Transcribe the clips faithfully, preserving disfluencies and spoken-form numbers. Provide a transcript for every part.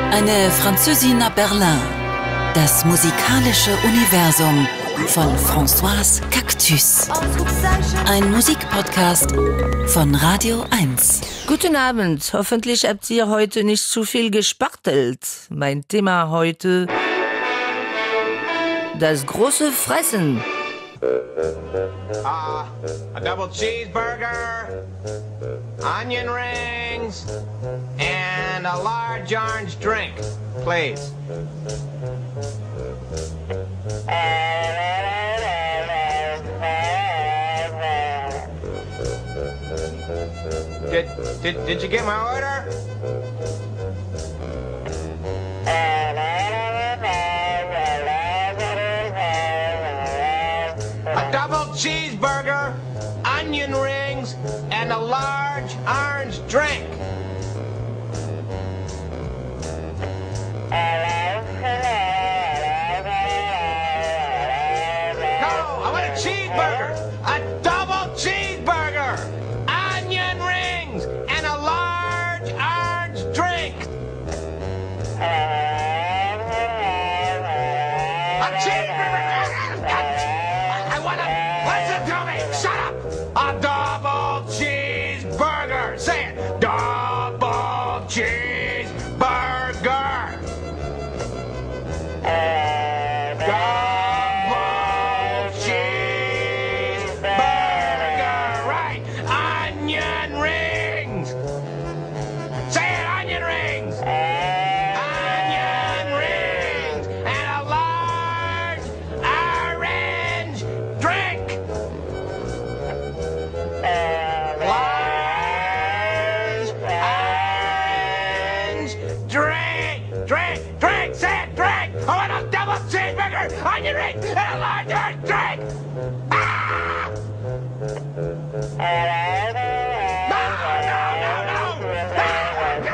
Eine Französin nach Berlin. Das musikalische Universum von Françoise Cactus. Ein Musikpodcast von Radio eins. Guten Abend. Hoffentlich habt ihr heute nicht zu viel gespachtelt. Mein Thema heute: das große Fressen. Uh, a double cheeseburger, onion rings, and a large orange drink, please. Did, did, did you get my order? A double cheeseburger, onion rings, and a large orange drink. No, I want a cheeseburger, a double cheeseburger, onion rings, and a large orange drink. A cheeseburger. I want to listen to me. Shut up. A double cheeseburger. Say it. Double cheeseburger. Double cheeseburger. Right. Onion rings. Say it. Onion rings. Onion rings. And a large orange drink. Large orange drink. Drink. Drink. Say it. Drink. I want a double cheeseburger, onion ring, and a large orange drink. Ah! No, no, no, no.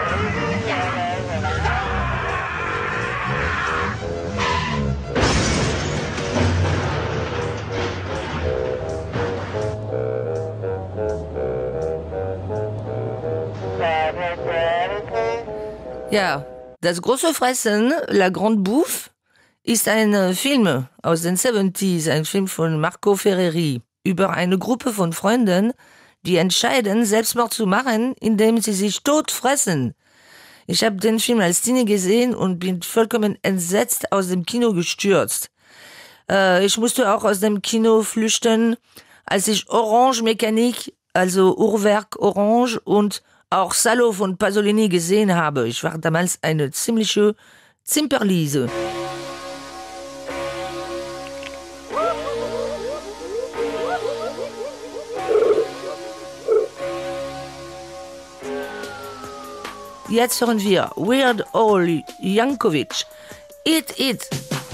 Ja, das große Fressen, La Grande Bouffe, ist ein Film aus den siebziger, ein Film von Marco Ferreri über eine Gruppe von Freunden, die entscheiden, Selbstmord zu machen, indem sie sich tot fressen. Ich habe den Film als Teenie gesehen und bin vollkommen entsetzt aus dem Kino gestürzt. Äh, ich musste auch aus dem Kino flüchten, als ich Orange Mécanique, also Uhrwerk Orange und auch Salo von Pasolini gesehen habe. Ich war damals eine ziemliche Zimperliese. Jetzt hören wir Weird Al Yankovic. Eat It.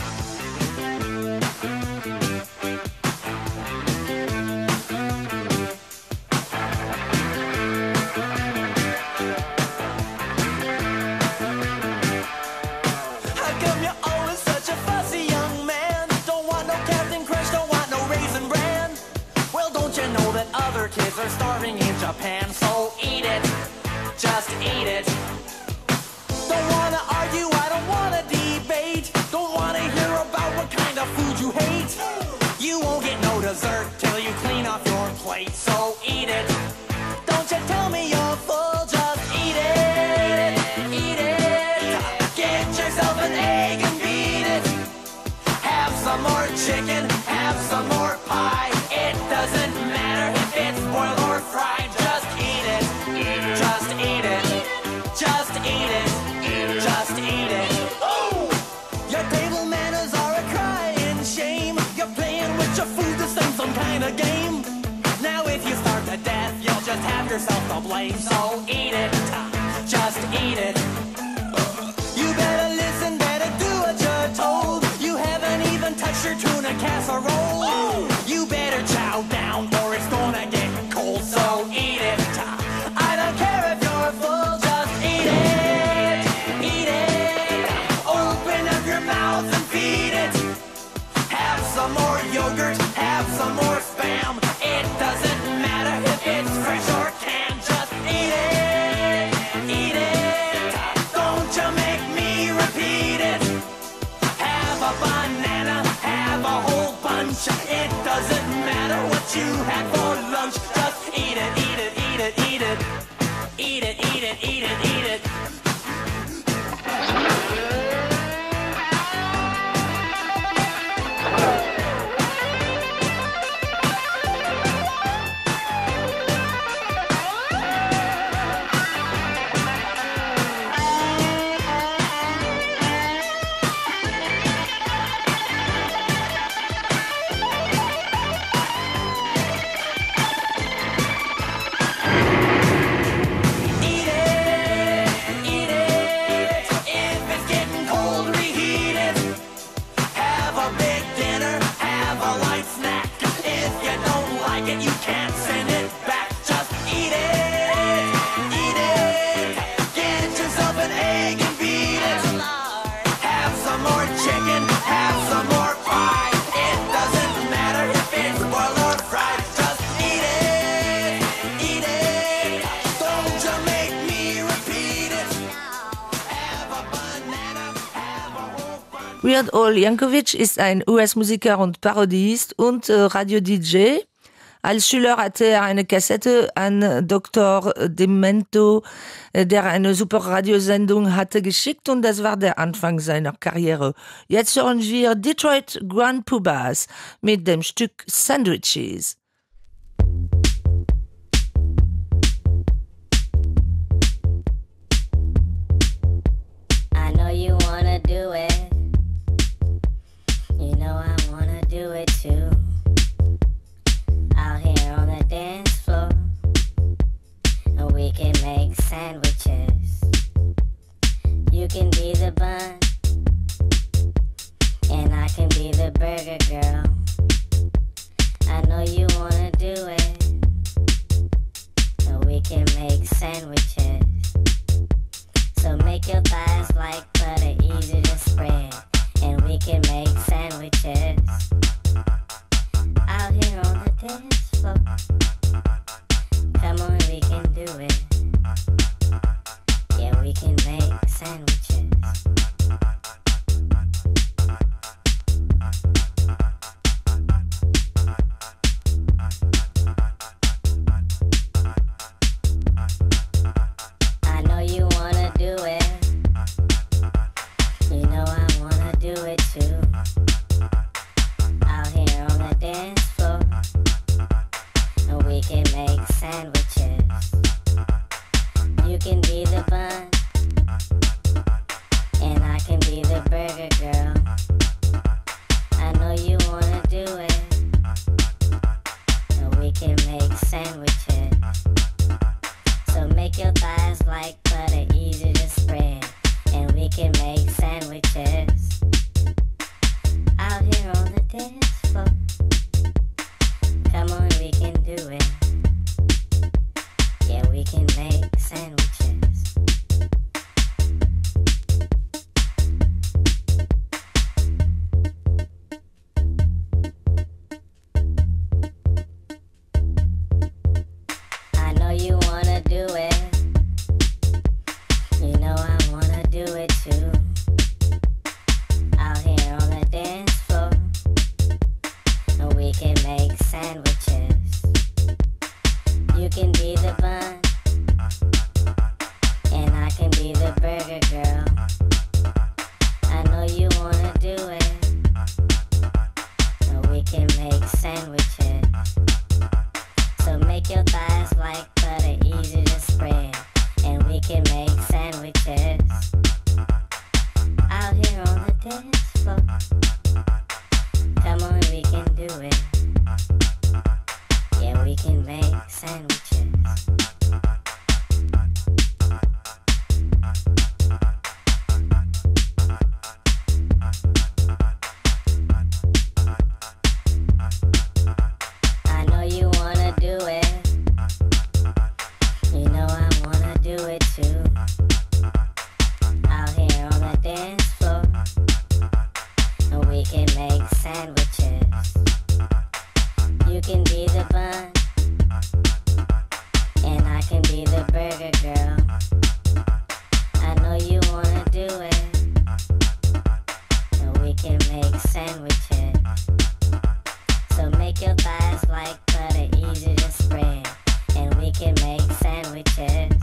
Kids are starving in Japan, so eat it, just eat it. Don't wanna argue, I don't wanna debate. Don't wanna hear about what kind of food you hate. You won't get no dessert till you clean off your plate, so eat it. Don't you tell me you're full, just eat it, eat it. Get yourself an egg and beat it. Have some more chicken, have some more pie. It doesn't matter if it's boiled or fried. Just eat it, just eat it, just eat it, just eat it. Oh! Your table manners are a crying shame. You're playing with your food to sing some kind of game. Now if you starve to death, you'll just have yourself to blame. So eat it, just eat it. You better listen, better do what you're told. You haven't even touched your tuna casserole. You better chow down or it's gonna get cold. So eat it. I don't care if you're full, just eat it. Eat it. Open up your mouth and feed it. Have some more yogurt, have some more Spam. It doesn't matter if it's fresh or canned. Just eat it. Eat it. Weird Al Yankovic ist ein U S-Musiker und Parodist und äh, Radio-D J. Als Schüler hatte er eine Kassette an Doktor Demento, äh, der eine super Radiosendung hatte, geschickt und das war der Anfang seiner Karriere. Jetzt hören wir Detroit Grand Pumas mit dem Stück Sandwiches. I know you wanna do it. You know I wanna do it too. Out here on the dance floor, and we can make sandwiches. You can be the bun, and I can be the burger girl. I know you wanna do it, and we can make sandwiches. So make your thighs like butter, easy to spread, and we can make sandwiches. Out here on the dance floor, come on, we can do it. Yeah, we can make sandwiches. I know you wanna do it. You know I wanna do it too. Out here on the dance floor, and we can make sandwiches. You can be the bun, and I can be the burger girl. I know you wanna do it, and we can make sandwiches. So make your thighs like butter, easy to spread, and we can make sandwiches. Out here on the dance floor, come on, we can do it. Yeah, we can make sandwiches. I know you wanna do it. You know I wanna do it too. Out here on the dance floor, and we can make sandwiches. You can be the bun, and I can be the burger girl. I know you wanna do it, and we can make sandwiches. So make your thighs like butter, easy to spread, and we can make sandwiches. Out here on the dance floor, come on, we can do it. Yeah, we can make sandwiches. I know you wanna do it. You know I wanna do it too. Out here on the dance floor, and we can make sandwiches. You can be the bun, and I can be the burger girl. I know you wanna do it, and we can make sandwiches. So make your thighs like butter, easy to spread, and we can make sandwiches.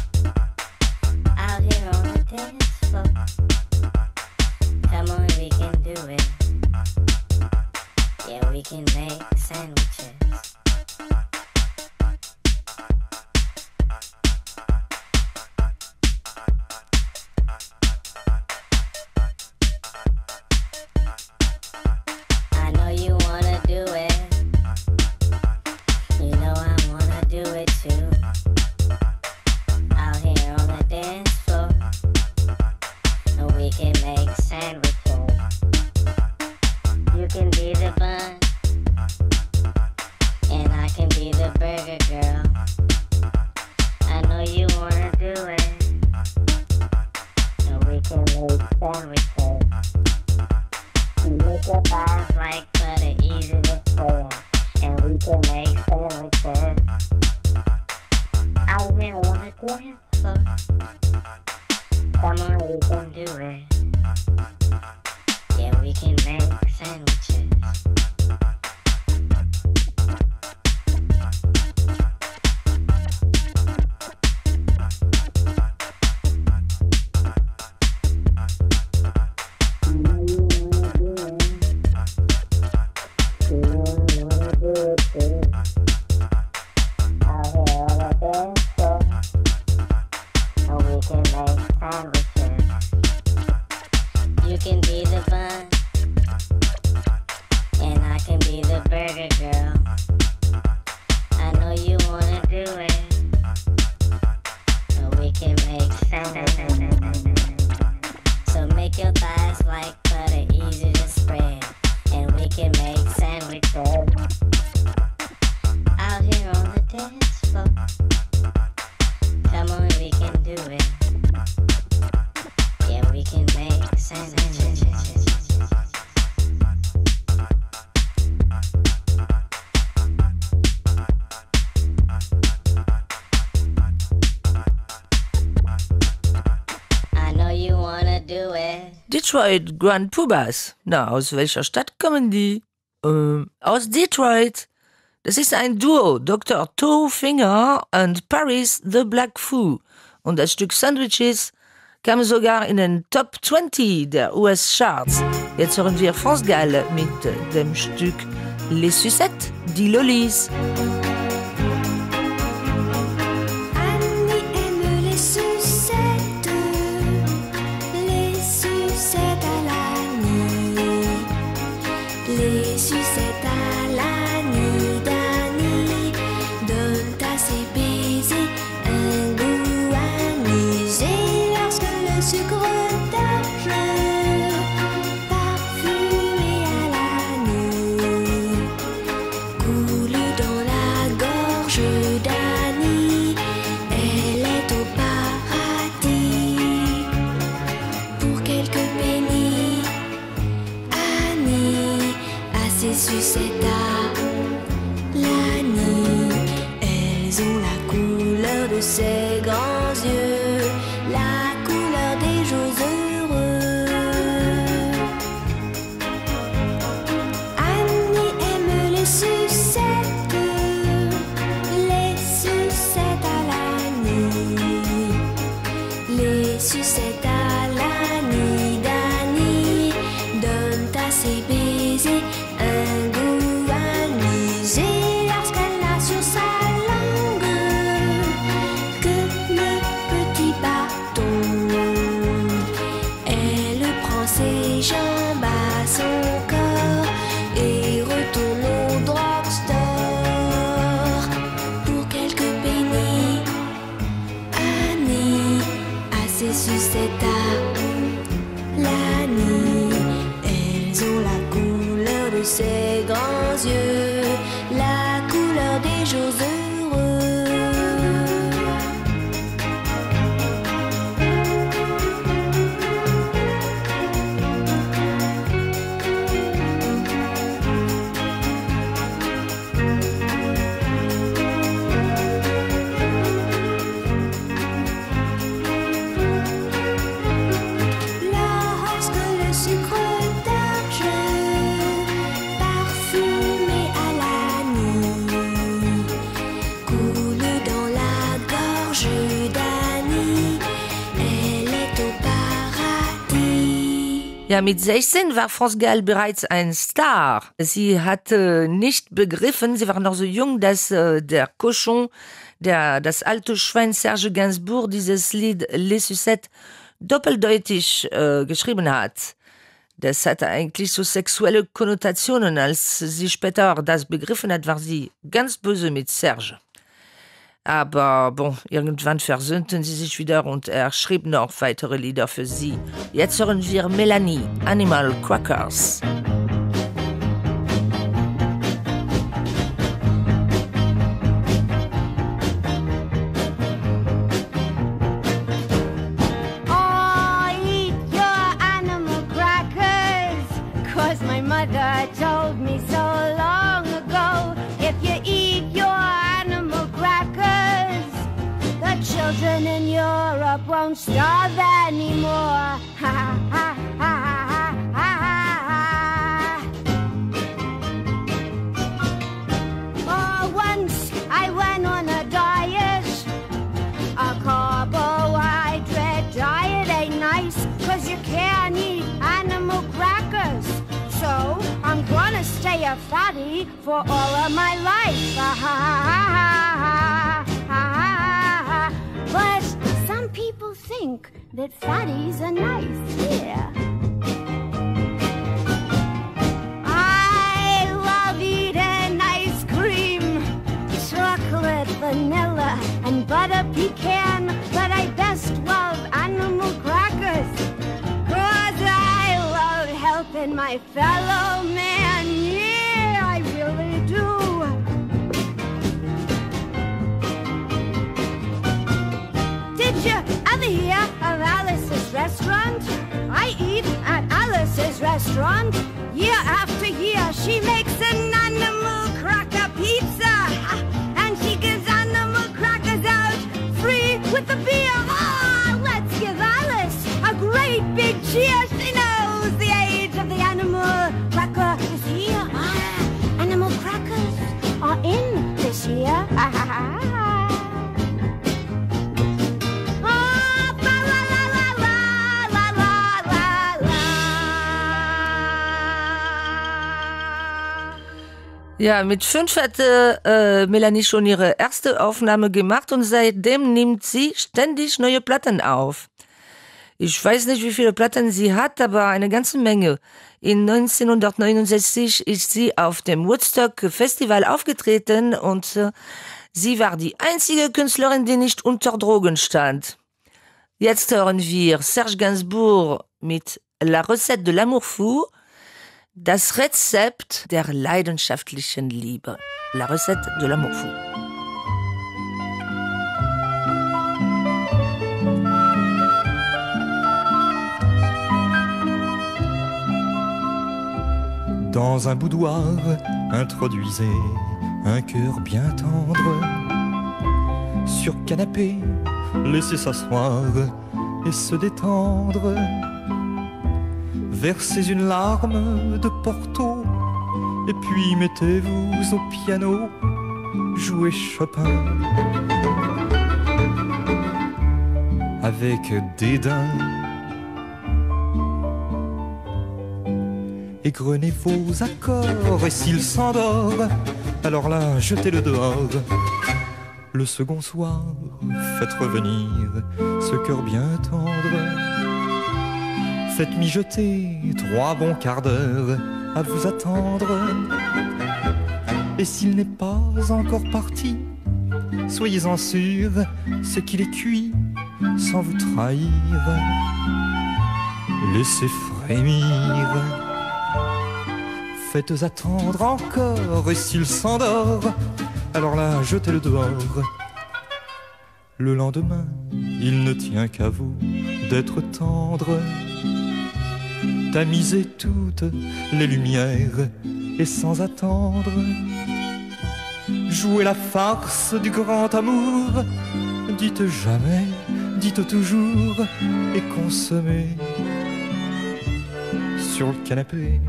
Out here on the dance floor, come on, we can do it. Yeah, we can make sandwiches. I know you wanna do it. You know I wanna do it too. Out here on the dance floor, and we can make sandwiches. You can be the bun, and I can be the burger girl. I know you wanna do it, and we can make sandwiches. You make your thighs like butter, easy to spread, and we can make sandwiches. Out here on the dance floor, come on, we can do it. Yeah, we can make sandwiches. Detroit Grand Pumas. Na, aus welcher Stadt kommen die? Ähm, aus Detroit. Das ist ein Duo, Doktor Toe Finger und Paris the Black Foo. Und das Stück Sandwiches kam sogar in den Top zwanzig der U S-Charts. Jetzt hören wir France Gall mit dem Stück Les Sucettes, die Lollis. Ses grands yeux, la couleur des jours heureux. Annie aime les sucettes, les sucettes à l'Annie, les sucettes à l'Annie d'Annie donnent à ses baisers un goût anisé lorsqu'elle a sur sa jambes à son corps et retourne au drugstore pour quelques pennies. Annie a ses sucettes à l'Annie, elles ont la couleur de ses grands yeux, la couleur des jours heureux. Ja, mit sechzehn war France Gall bereits ein Star. Sie hatte nicht begriffen, sie war noch so jung, dass äh, der Cochon, der, das alte Schwein Serge Gainsbourg, dieses Lied Les Sucettes doppeldeutig äh, geschrieben hat. Das hatte eigentlich so sexuelle Konnotationen. Als sie später das begriffen hat, war sie ganz böse mit Serge. Aber bon, irgendwann versöhnten sie sich wieder und er schrieb noch weitere Lieder für sie. Jetzt hören wir Melanie, Animal Crackers. Told me so long ago, if you eat your animal crackers, the children in Europe won't starve anymore. Ha ha ha ha ha ha ha. a fatty for all of my life. Ah, ha, ha, ha, ha, ha. But some people think that fatties are nice, yeah. I love eating ice cream, chocolate, vanilla, and butter pecan, but I best love animal crackers, 'cause I love helping my fellow man, yeah, I really do. Did you ever hear of Alice's restaurant? I eat at Alice's restaurant. Year after year, she makes an animal cracker pizza, and she gives animal crackers out free with the beer. Oh, let's give Alice a great big cheer. She knows the age of the animal cracker is here. Ah, animal crackers are in this year. Ah, ha, ha, ha. Ja, mit fünf hatte äh, Melanie schon ihre erste Aufnahme gemacht und seitdem nimmt sie ständig neue Platten auf. Ich weiß nicht, wie viele Platten sie hat, aber eine ganze Menge. In neunzehnhundertneunundsechzig ist sie auf dem Woodstock Festival aufgetreten und äh, sie war die einzige Künstlerin, die nicht unter Drogen stand. Jetzt hören wir Serge Gainsbourg mit La Recette de l'amour fou, das Rezept der leidenschaftlichen Liebe. La Recette de l'amour fou. Dans un boudoir, introduisez un cœur bien tendre. Sur canapé, laissez s'asseoir et se détendre. Versez une larme de Porto et puis mettez-vous au piano, jouez Chopin. Avec dédain, égrenez vos accords et s'il s'endort, alors là, jetez-le dehors. Le second soir, faites revenir ce cœur bien tendre. Faites mijoter trois bons quarts d'heure à vous attendre. Et s'il n'est pas encore parti, soyez-en sûr, c'est qu'il est cuit sans vous trahir. Laissez frémir. Faites attendre encore, et s'il s'endort, alors là, jetez-le dehors. Le lendemain, il ne tient qu'à vous d'être tendre. Tamisez toutes les lumières et sans attendre, jouez la farce du grand amour. Dites jamais, dites toujours et consommez sur le canapé.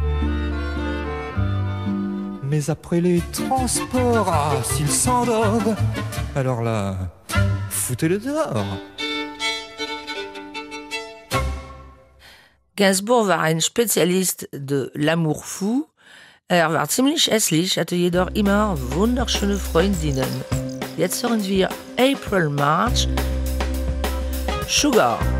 Mais après les transports, ah, s'il s'endort, alors là, foutez-le dehors. Gainsbourg war ein Spezialist de l'amour fou. Er war ziemlich hässlich, hatte jedoch immer wunderschöne Freundinnen. Jetzt hören wir April March, Sugar.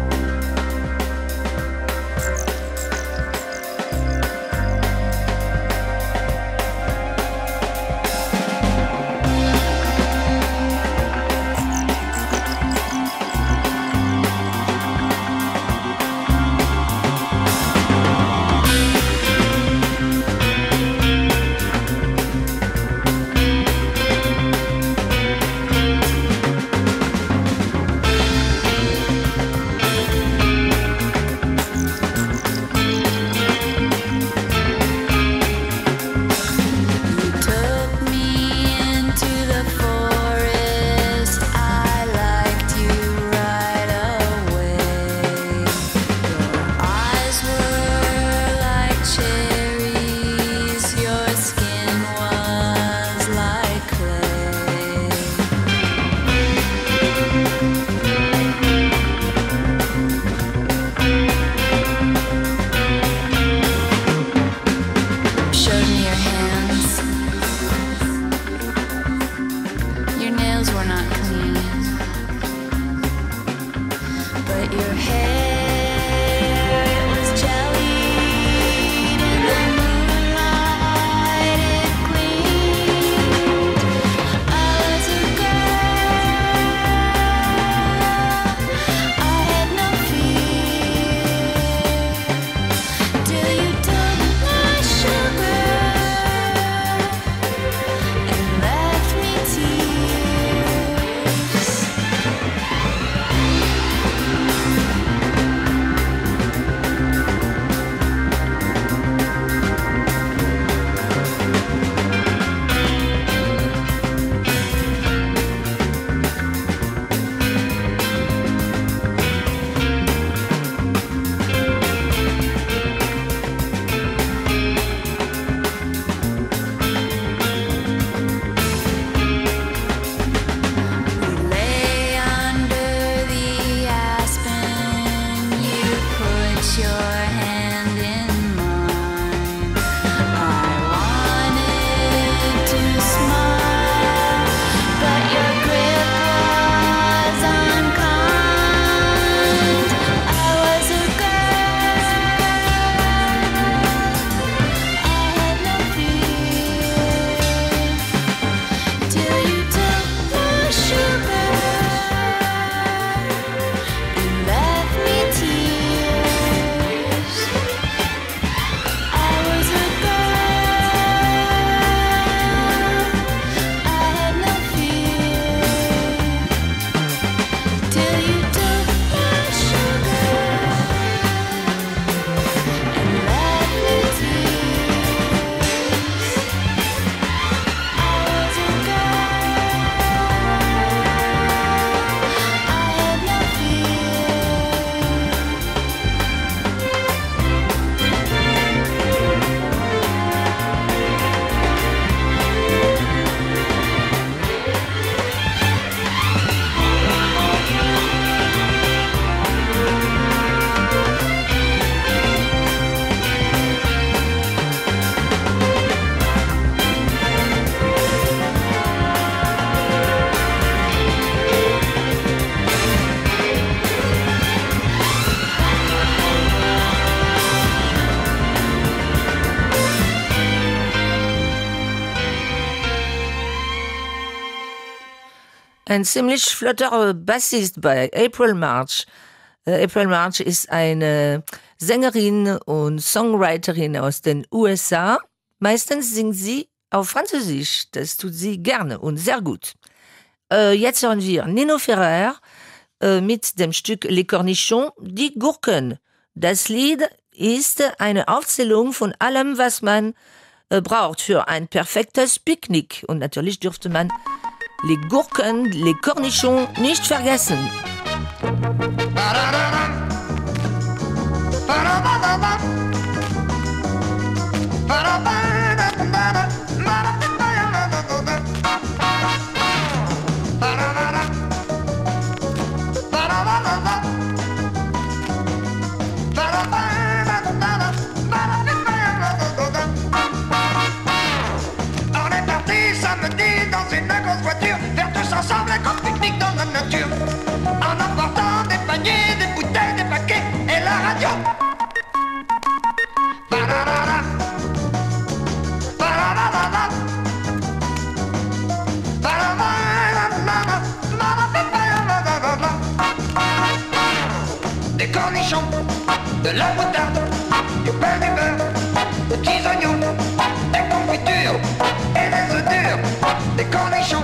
your hand in mine. I wanted to smile, but your grip was unkind. I was a girl, I had no fear, till you took my sugar. Ein ziemlich flotter Bassist bei April March. Äh, April March ist eine Sängerin und Songwriterin aus den U S A. Meistens singt sie auf Französisch. Das tut sie gerne und sehr gut. Äh, jetzt hören wir Nino Ferrer äh, mit dem Stück Les Cornichons, die Gurken. Das Lied ist eine Aufzählung von allem, was man äh, braucht für ein perfektes Picknick. Und natürlich dürfte man les Gurken, les Cornichons nicht vergessen. On est parti samedi dans une grosse voiture, faire tous ensemble un grand pique-nique dans la nature, en emportant des paniers, des bouteilles, des paquets et la radio. Ba-da-da-da. Ba-da-da-da-da. Ba-da-da-da-da-da. Des cornichons, de la moutarde, du pain, du beurre, des petits oignons, des confitures et des œufs durs, des cornichons,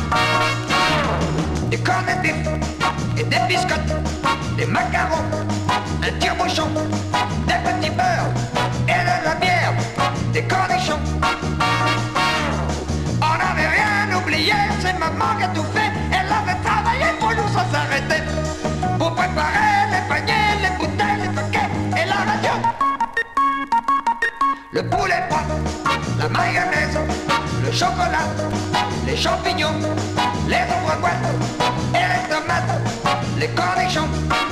des cornets de bif et des biscottes, des macarons, un tire-bouchon, des petits beurres et de la bière, des cornichons. On n'avait rien oublié, c'est maman qui a tout fait, elle avait travaillé pour nous sans s'arrêter, pour préparer les paniers, les bouteilles, les paquets et la radio. Le poulet froid, la mayonnaise, le chocolat, les champignons, les ombres-boîtes et les tomates, les cornichons.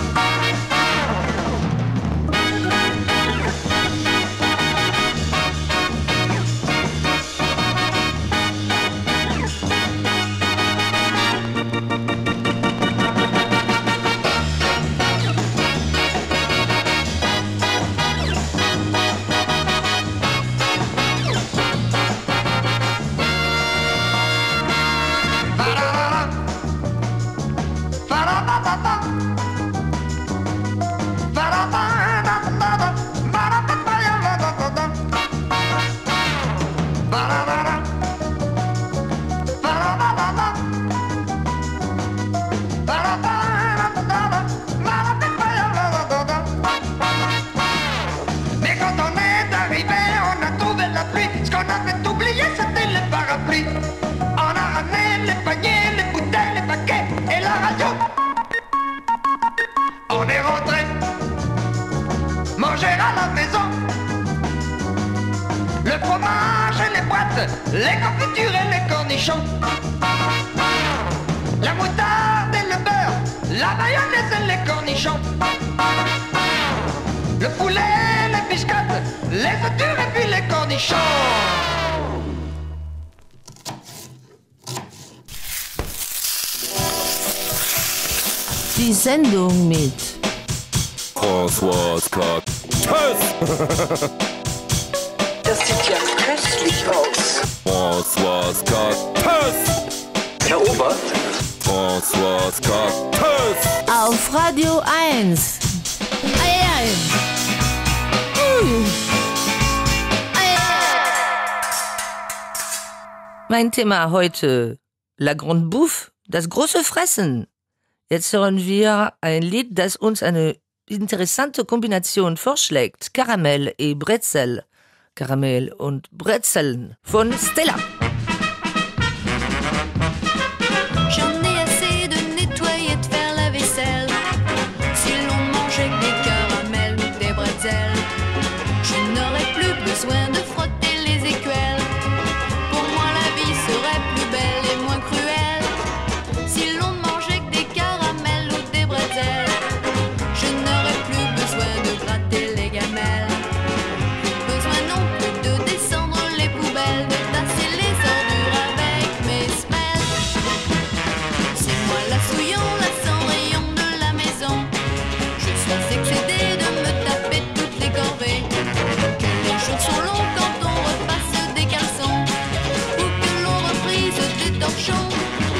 Les confitures et les cornichons, la moutarde et le beurre, la mayonnaise et les cornichons. le poulet, les biscottes, les œufs durs et puis les cornichons. Die Sendung mit François Kaktus. Das sieht ja köstlich aus. François Kaktus. Herr Ober. François Kaktus. auf Radio eins. Ei, ei. Uh. Ei, ei. Mein Thema heute, La Grande Bouffe, das große Fressen. Jetzt hören wir ein Lied, das uns eine interessante Kombination vorschlägt. Karamell et Brezel. Karamell und Brezeln von Stella. J'en ai assez de nettoyer, de faire la vaisselle. Si l'on mangeait que des caramels ou des bretzels, je n'aurais plus besoin de frotter les écuelles. Pour moi la vie serait plus belle et moins cruelle. Si l'on mangeait que des caramels ou des bretzels, je n'aurais plus besoin de gratter les gamelles. Plus besoin non plus de descendre les poubelles, de tasser les ordures avec mes semelles. C'est moi la souillon, la cendrillon de la maison. Je suis excédée de me taper toutes les corvées. Que les jours sont longs quand on repasse des caleçons, ou que l'on reprise des torchons.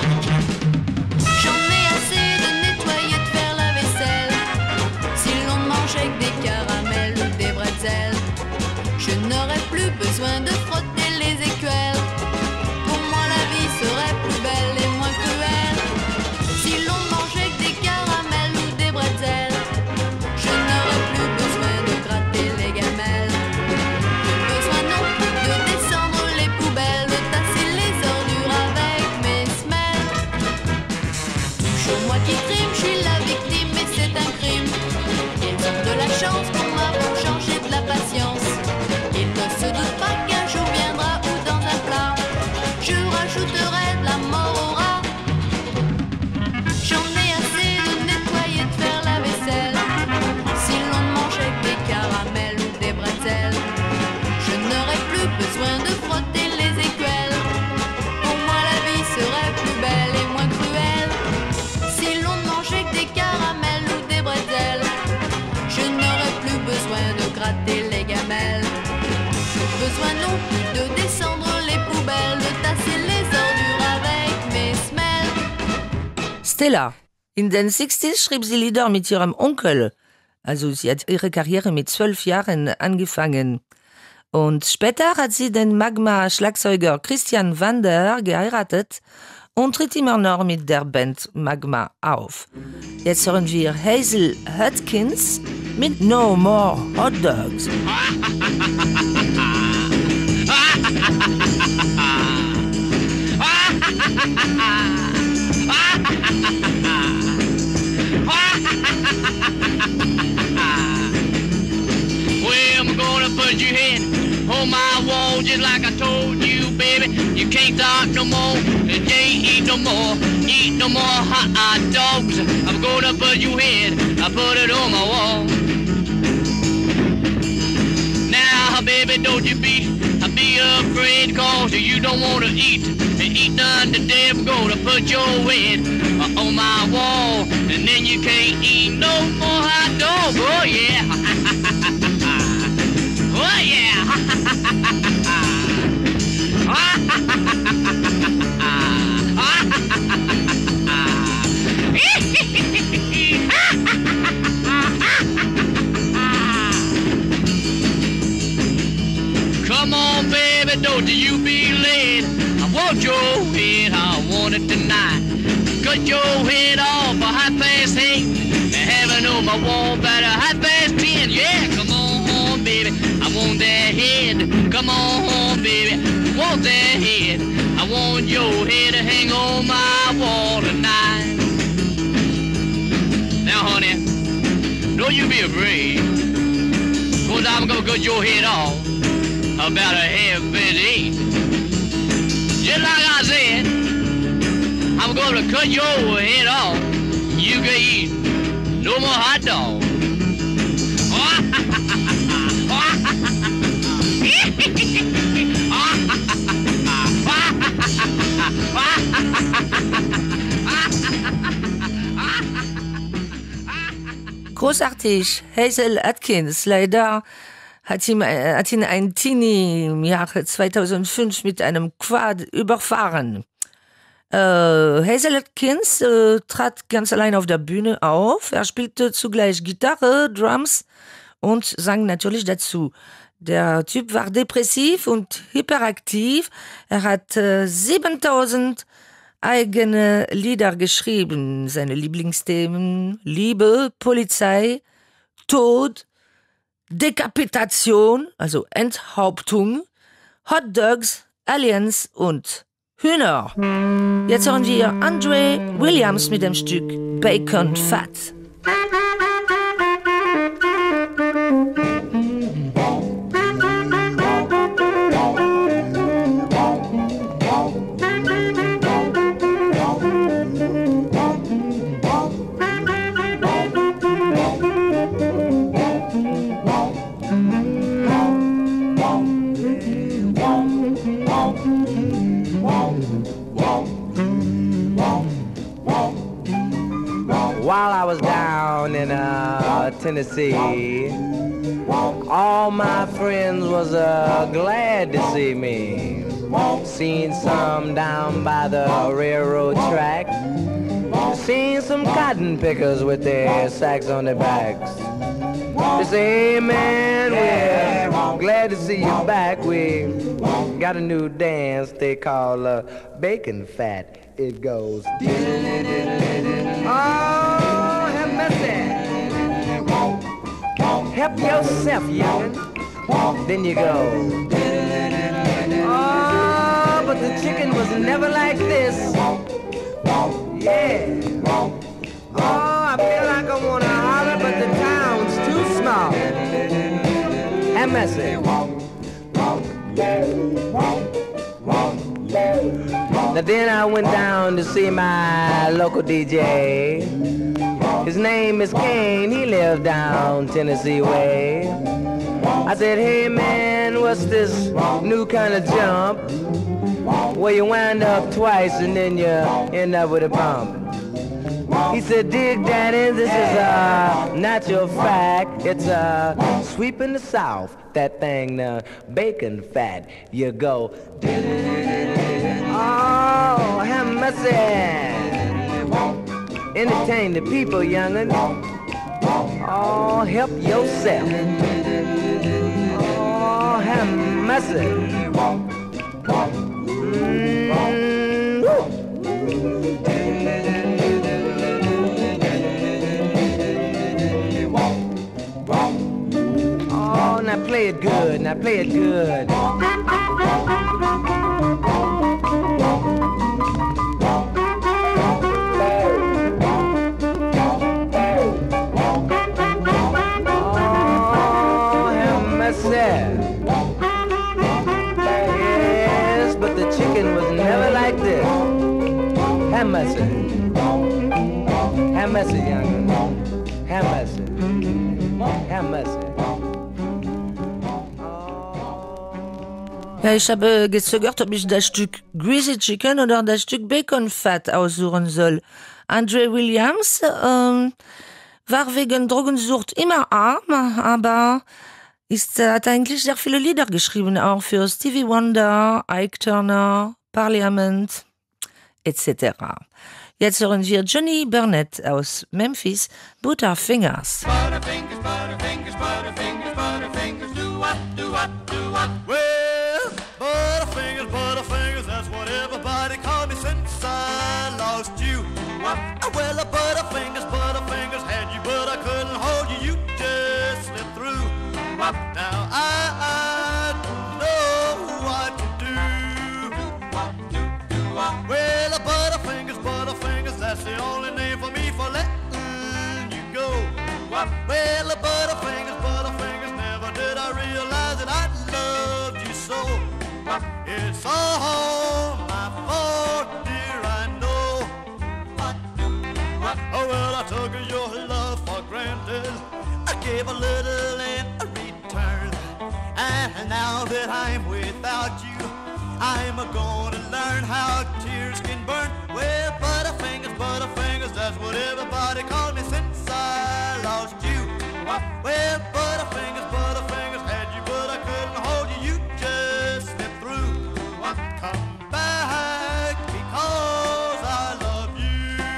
J'en ai assez de nettoyer, de faire la vaisselle. Si l'on mangeait que des caramels ou des bretzels, je n'aurais plus besoin de frotter les écuelles. Pour moi la vie serait plus belle et moins cruelle. Si l'on mangeait que des caramels ou des bretzels, je n'aurais plus besoin de gratter les gamelles. Plus besoin non plus de descendre les poubelles, de tasser les ordures avec mes semelles. Toujours moi qui crime, je suis la victime et c'est un crime. Ils ont de la chance pour m'avoir changé de la patience. Ils ne se doutent pas qu'un jour viendra où dans un plat je rajouterai de la mort au rat. J'en ai assez de nettoyer, de faire la vaisselle. Si l'on ne mangeait que des caramels ou des bretzels, je n'aurais plus besoin de frotter les écuelles. Pour moi la vie serait plus belle et moins cruelle. Si l'on ne mangeait que des caramels ou des bretzels, je n'aurais plus besoin de gratter les gamelles. Plus besoin non plus de descendre les poubelles, de tasser les ordures avec mes semelles. Stella. In den sechziger schrieb sie Lieder mit ihrem Onkel. Also sie hat ihre Karriere mit zwölf Jahren angefangen. Und später hat sie den Magma-Schlagzeuger Christian Wander geheiratet und tritt immer noch mit der Band Magma auf. Jetzt hören wir Hazel Hudkins mit No More Hot Dogs. Well, I'm gonna put your head on my wall just like I told you, baby. You can't stop no more, you can't eat no more, eat no more hot dogs. I'm gonna put your head, I put it on my wall. Now, baby, don't you be, be afraid, cause you don't wanna eat, eat none today. I'm gonna put your head on my wall, and then you can't eat no more hot dogs. Oh yeah, oh yeah. Come on, baby, don't you be late. I want your head, I want it tonight. Cut your head off by half past eight, and have it on my wall by the half past ten. Yeah, come on, baby, I want that head. Come on, baby, I want that head. I want your head to hang on my wall tonight. Now, honey, don't you be afraid, cause I'm gonna cut your head off about a half past eight. Just like I said, I'm gonna cut your head off. You can eat no more hot dogs. großartig. Hazel Atkins, leider hat ihn, hat ihn ein Teenie im Jahre zweitausendfünf mit einem Quad überfahren. Äh, Hazel Atkins äh, trat ganz allein auf der Bühne auf. Er spielte zugleich Gitarre, Drums und sang natürlich dazu. Der Typ war depressiv und hyperaktiv. Er hat äh, siebentausend eigene Lieder geschrieben. Seine Lieblingsthemen: Liebe, Polizei, Tod, Dekapitation, also Enthauptung, Hot Dogs, Aliens und Hühner. Jetzt hören wir Andre Williams mit dem Stück Bacon Fat. While I was down in uh, Tennessee, all my friends was uh, glad to see me. Seen some down by the railroad track, seen some cotton pickers with their sacks on their backs. They say, hey man, we're glad to see you back. We got a new dance they call uh, Bacon Fat. It goes, oh, have mercy. Help yourself, youngin'. Then you go, oh, but the chicken was never like this. Yeah. Oh, I feel like I wanna holler, but the town's too small. Have mercy. Now then I went down to see my local D J. His name is Kane, he lives down Tennessee way. I said, hey man, what's this new kind of jump where you wind up twice and then you end up with a bump? He said, dig daddy, this is a natural fact. It's a uh, sweeping the South, that thing, uh, bacon fat. You go, oh, have mercy. Entertain the people, young'un. Oh, help yourself. Oh, have mercy. Mm, oh, now play it good, now play it good. Yes, but the chicken was never like this. Have mercy. Have mercy, young'un. Have mercy. Have mercy. Ja, ich habe gezögert, ob ich das Stück Greasy Chicken oder das Stück Bacon Fat aussuchen soll. Andre Williams ähm, war wegen Drogensucht immer arm, aber ist, hat eigentlich sehr viele Lieder geschrieben, auch für Stevie Wonder, Ike Turner, Parliament et cetera. Jetzt hören wir Johnny Burnett aus Memphis, Butterfingers. Butterfingers, Butterfingers, Butterfingers, Butterfingers, do what, do what, do what. Well, Butterfingers, Butterfingers, that's what everybody called me since I lost you. What? Well, Butterfingers, Butterfingers, had you but I couldn't hold you, you just slipped through. What? Now I, I don't know what to do. What, do, do what? Well, Butterfingers, Butterfingers, that's the only name for me for letting you go. What? Well, Butterfingers, Butterfingers, never did I realize that I loved you so. What? It's all my fault, dear, I know. What? Do, what? Oh, well, I took your love for granted. I gave a little in return. And now that I'm without you, I'm gonna learn how tears can burn. Well, Butterfingers, Butterfingers, that's what everybody called me since I lost you. Well, Butterfingers, Butterfingers had you, but I couldn't hold you. You just slipped through. Come back because I love you.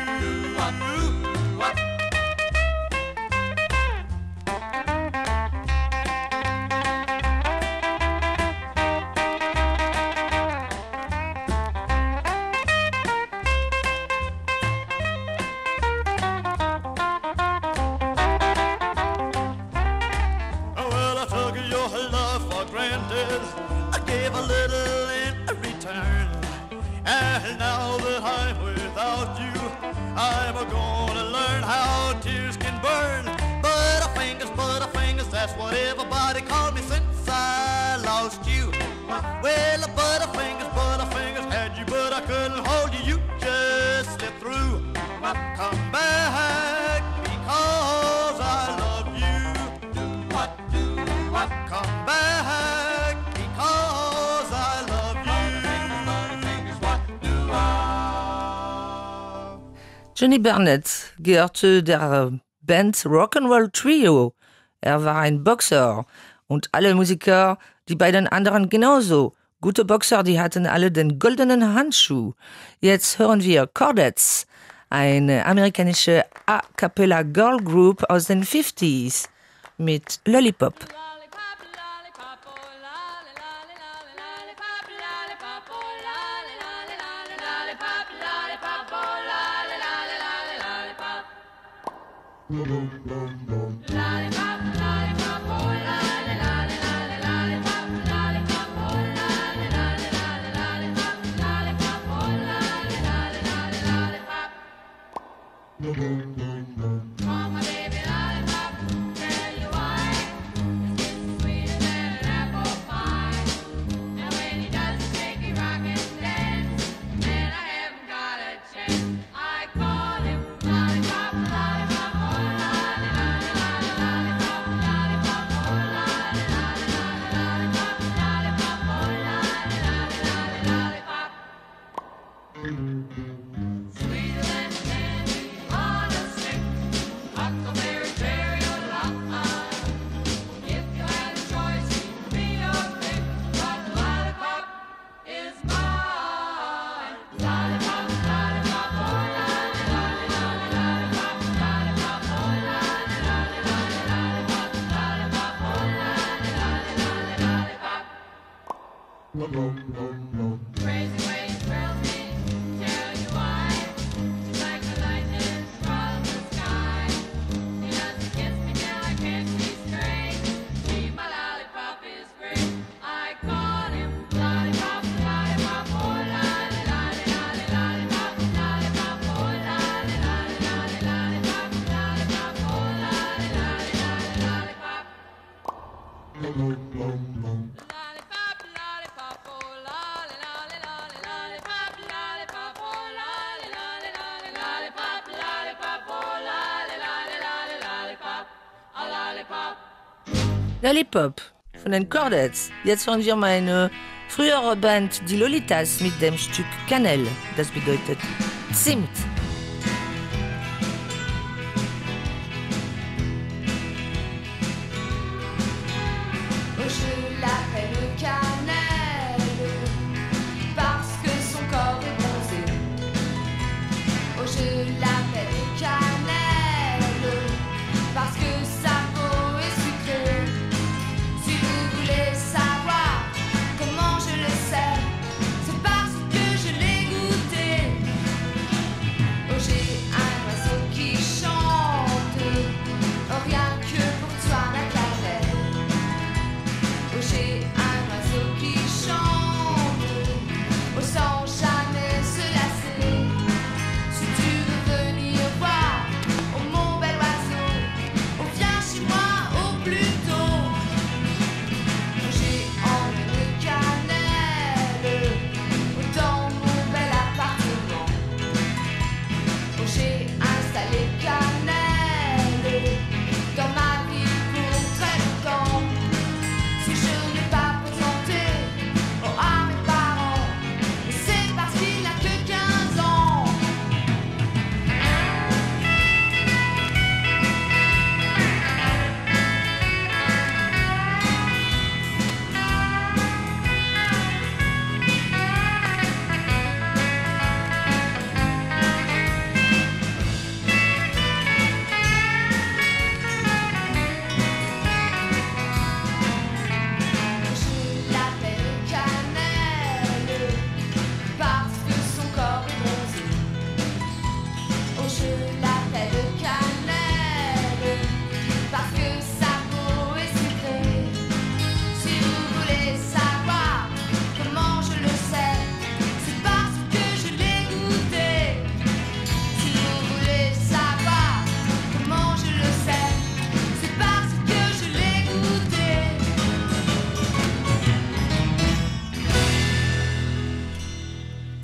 Well, I took your love for granted. I gave a little in return. And now that I'm without you, I'm gonna learn how tears can burn. Butterfingers, Butterfingers, that's what everybody called me since I lost you. Well, Butterfingers, Butterfingers had you, but I couldn't hold you. You just slipped through. Come back because I love you. What do what? Come back because I love you. Butterfingers, what do I? Johnny Burnett gehörte der Band Rock'n'Roll Trio. Er war ein Boxer und alle Musiker, die beiden anderen genauso. Gute Boxer, die hatten alle den goldenen Handschuh. Jetzt hören wir Chordettes, eine amerikanische A-Cappella Girl Group aus den fünfziger mit Lollipop. Lollipop von den Chordettes. Jetzt hören wir meine frühere Band, die Lolitas, mit dem Stück Cannelle. Das bedeutet Zimt. Je l'appelle Cannelle parce que son corps est bronzé. Oh, je l'appelle Cannelle parce que sa peau est sucrée. Si vous voulez savoir comment je le sais, c'est parce que je l'ai goûté. Oh, j'ai un oiseau qui chante, oh, rien que pour toi, ma Cannelle. Oh, j'ai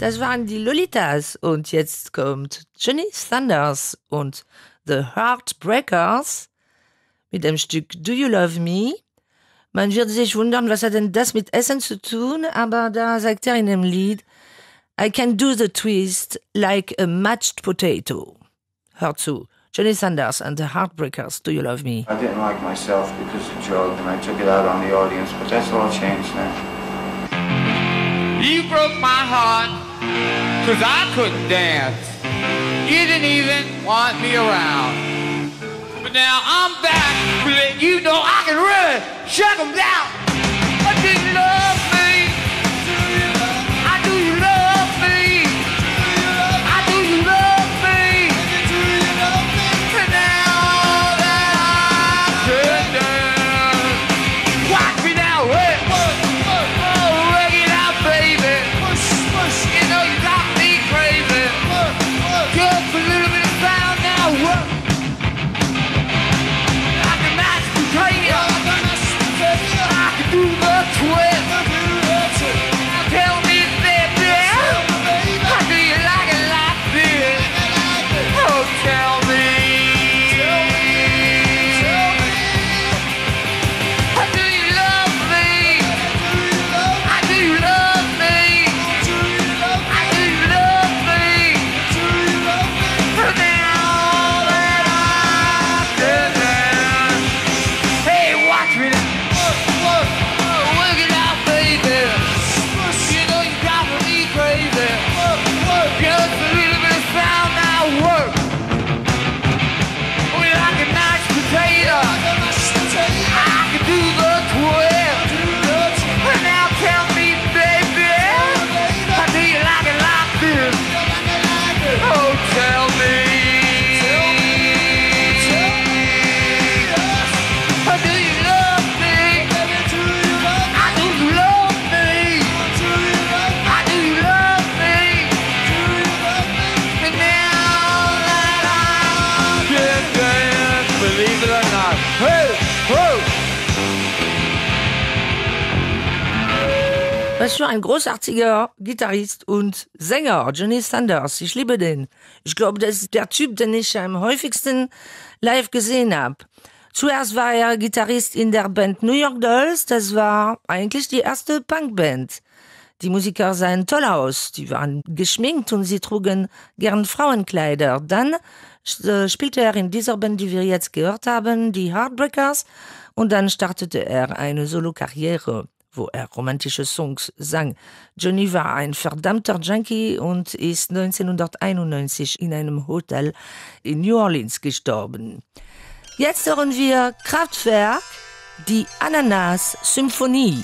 Das waren die Lolitas und jetzt kommt Johnny Thunders und The Heartbreakers mit dem Stück Do You Love Me? Man wird sich wundern, was hat denn das mit Essen zu tun, aber da sagt er in dem Lied, I can do the twist like a mashed potato. Hör zu, Johnny Thunders and The Heartbreakers, Do You Love Me? I didn't like myself because of the joke and I took it out on the audience, but that's all changed now. You broke my heart, cause I couldn't dance. You didn't even want me around. But now I'm back to let you know I can really shut them down. But do you love me? I do you love me? I do you love me? And now that I'm turned down, watch me now, hey. Oh, work it out, baby. You know you got me crazy. Just a little bit of sound now, work. I can match the radio. I can do the twist. Now tell me, baby, how do you like it like this? Oh, tell me. How do you love me? How do you love me? How do you love me? And now that I'm done, hey, watch me now. Oh, work it out, baby. You know you got me crazy. Just a little bit of sound now, work. We like a mashed potato. I can do the twist. And now tell me, baby, how do you like it like this? Oh, tell me. How do you love me? How do you love me? How do you love me? And now that I'm dead, believe it or not. Hey, whoa! Was für ein großartiger Gitarrist und Sänger, Johnny Thunders. Ich liebe den. Ich glaube, das ist der Typ, den ich am häufigsten live gesehen habe. Zuerst war er Gitarrist in der Band New York Dolls. Das war eigentlich die erste Punkband. Die Musiker sahen toll aus. Die waren geschminkt und sie trugen gern Frauenkleider. Dann äh, spielte er in dieser Band, die wir jetzt gehört haben, die Heartbreakers. Und dann startete er eine Solo-Karriere, wo er romantische Songs sang. Johnny war ein verdammter Junkie und ist neunzehnhunderteinundneunzig in einem Hotel in New Orleans gestorben. Jetzt hören wir Kraftwerk, die Ananas-Symphonie.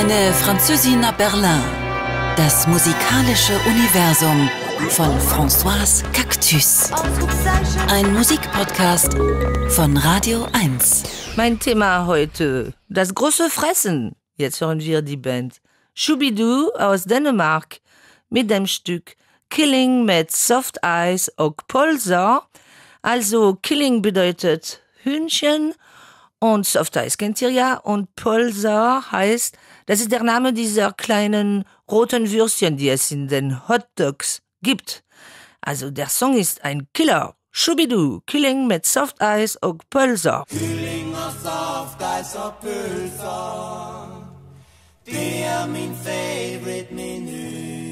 Eine Französin nach Berlin. Das musikalische Universum von Françoise Cactus. Ein Musikpodcast von Radio eins. Mein Thema heute, das große Fressen. Jetzt hören wir die Band Shubidoo aus Dänemark mit dem Stück Killing mit Soft Eyes und Pulsar. Also Killing bedeutet Hühnchen und Soft Eyes kennt ihr ja und Pulsar heißt, das ist der Name dieser kleinen roten Würstchen, die es in den Hot Dogs gibt. Also der Song ist ein Killer. Shubidoo, Killing mit Soft Eyes und Pulsar. Kylling og soft ice og pølser, det er min favorite menu.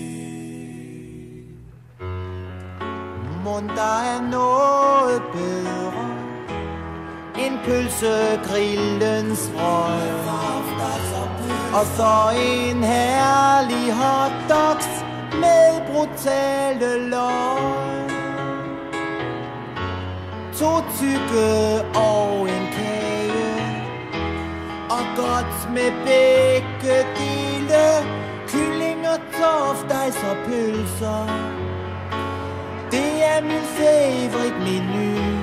Mon der er noget bedre end pølsegrillens røg, og så en herlig hotdogs med brutale løg. To tykke og en kage, og godt med begge dele. Kylling og soft ice og pølser, det er min favorite menu.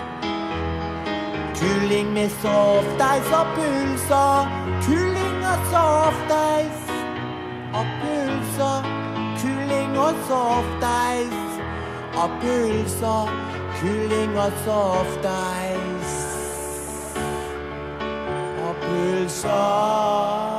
Kylling med soft ice og pølser, kylling og soft ice og pølser, kylling og soft ice og pølser, kylling og soft ice og pølser.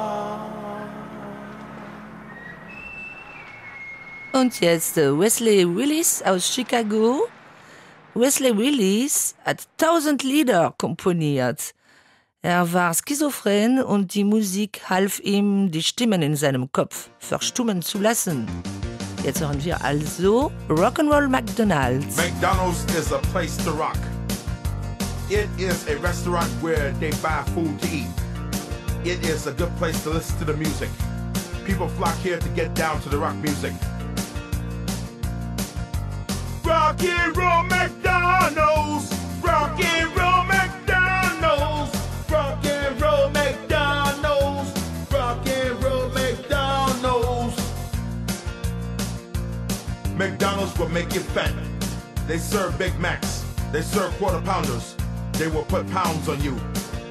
Und jetzt Wesley Willis aus Chicago. Wesley Willis hat tausend Lieder komponiert. Er war schizophren und die Musik half ihm, die Stimmen in seinem Kopf verstummen zu lassen. Jetzt hören wir also Rock'n'Roll McDonald's. McDonald's is a place to rock. It is a restaurant where they buy food to eat. It is a good place to listen to the music. People flock here to get down to the rock music. Rock and roll McDonald's, rock and roll McDonald's, rock and roll McDonald's, rock and roll McDonald's. McDonald's will make you fat. They serve Big Macs, they serve quarter pounders, they will put pounds on you.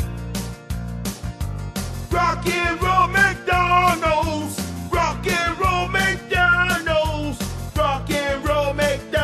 Rock and roll McDonald's, rock and roll McDonald's, rock and roll McDonald's.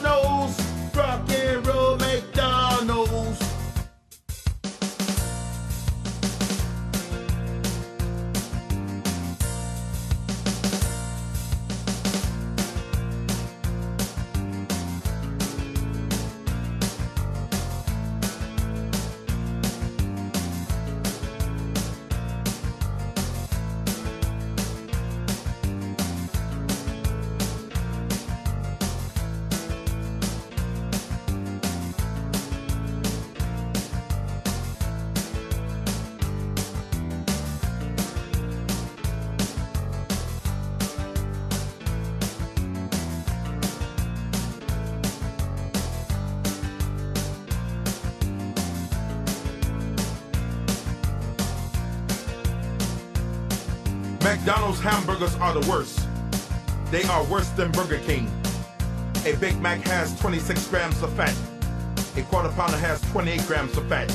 McDonald's hamburgers are the worst. They are worse than Burger King. A Big Mac has twenty-six grams of fat. A quarter pounder has twenty-eight grams of fat.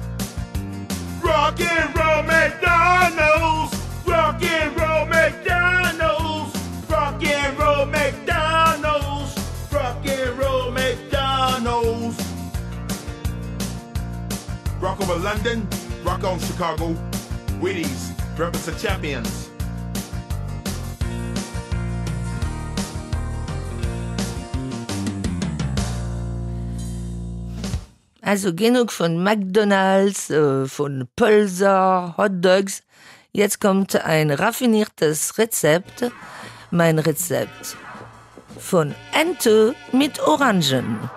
Rock and roll McDonald's! Rock and roll McDonald's! Rock and roll McDonald's! Rock and roll McDonald's! Rock over London, rock on Chicago. Wheaties, represent champions. Also genug von McDonald's, äh, von Pulsar, Hot Dogs. Jetzt kommt ein raffiniertes Rezept. Mein Rezept von Ente mit Orangen.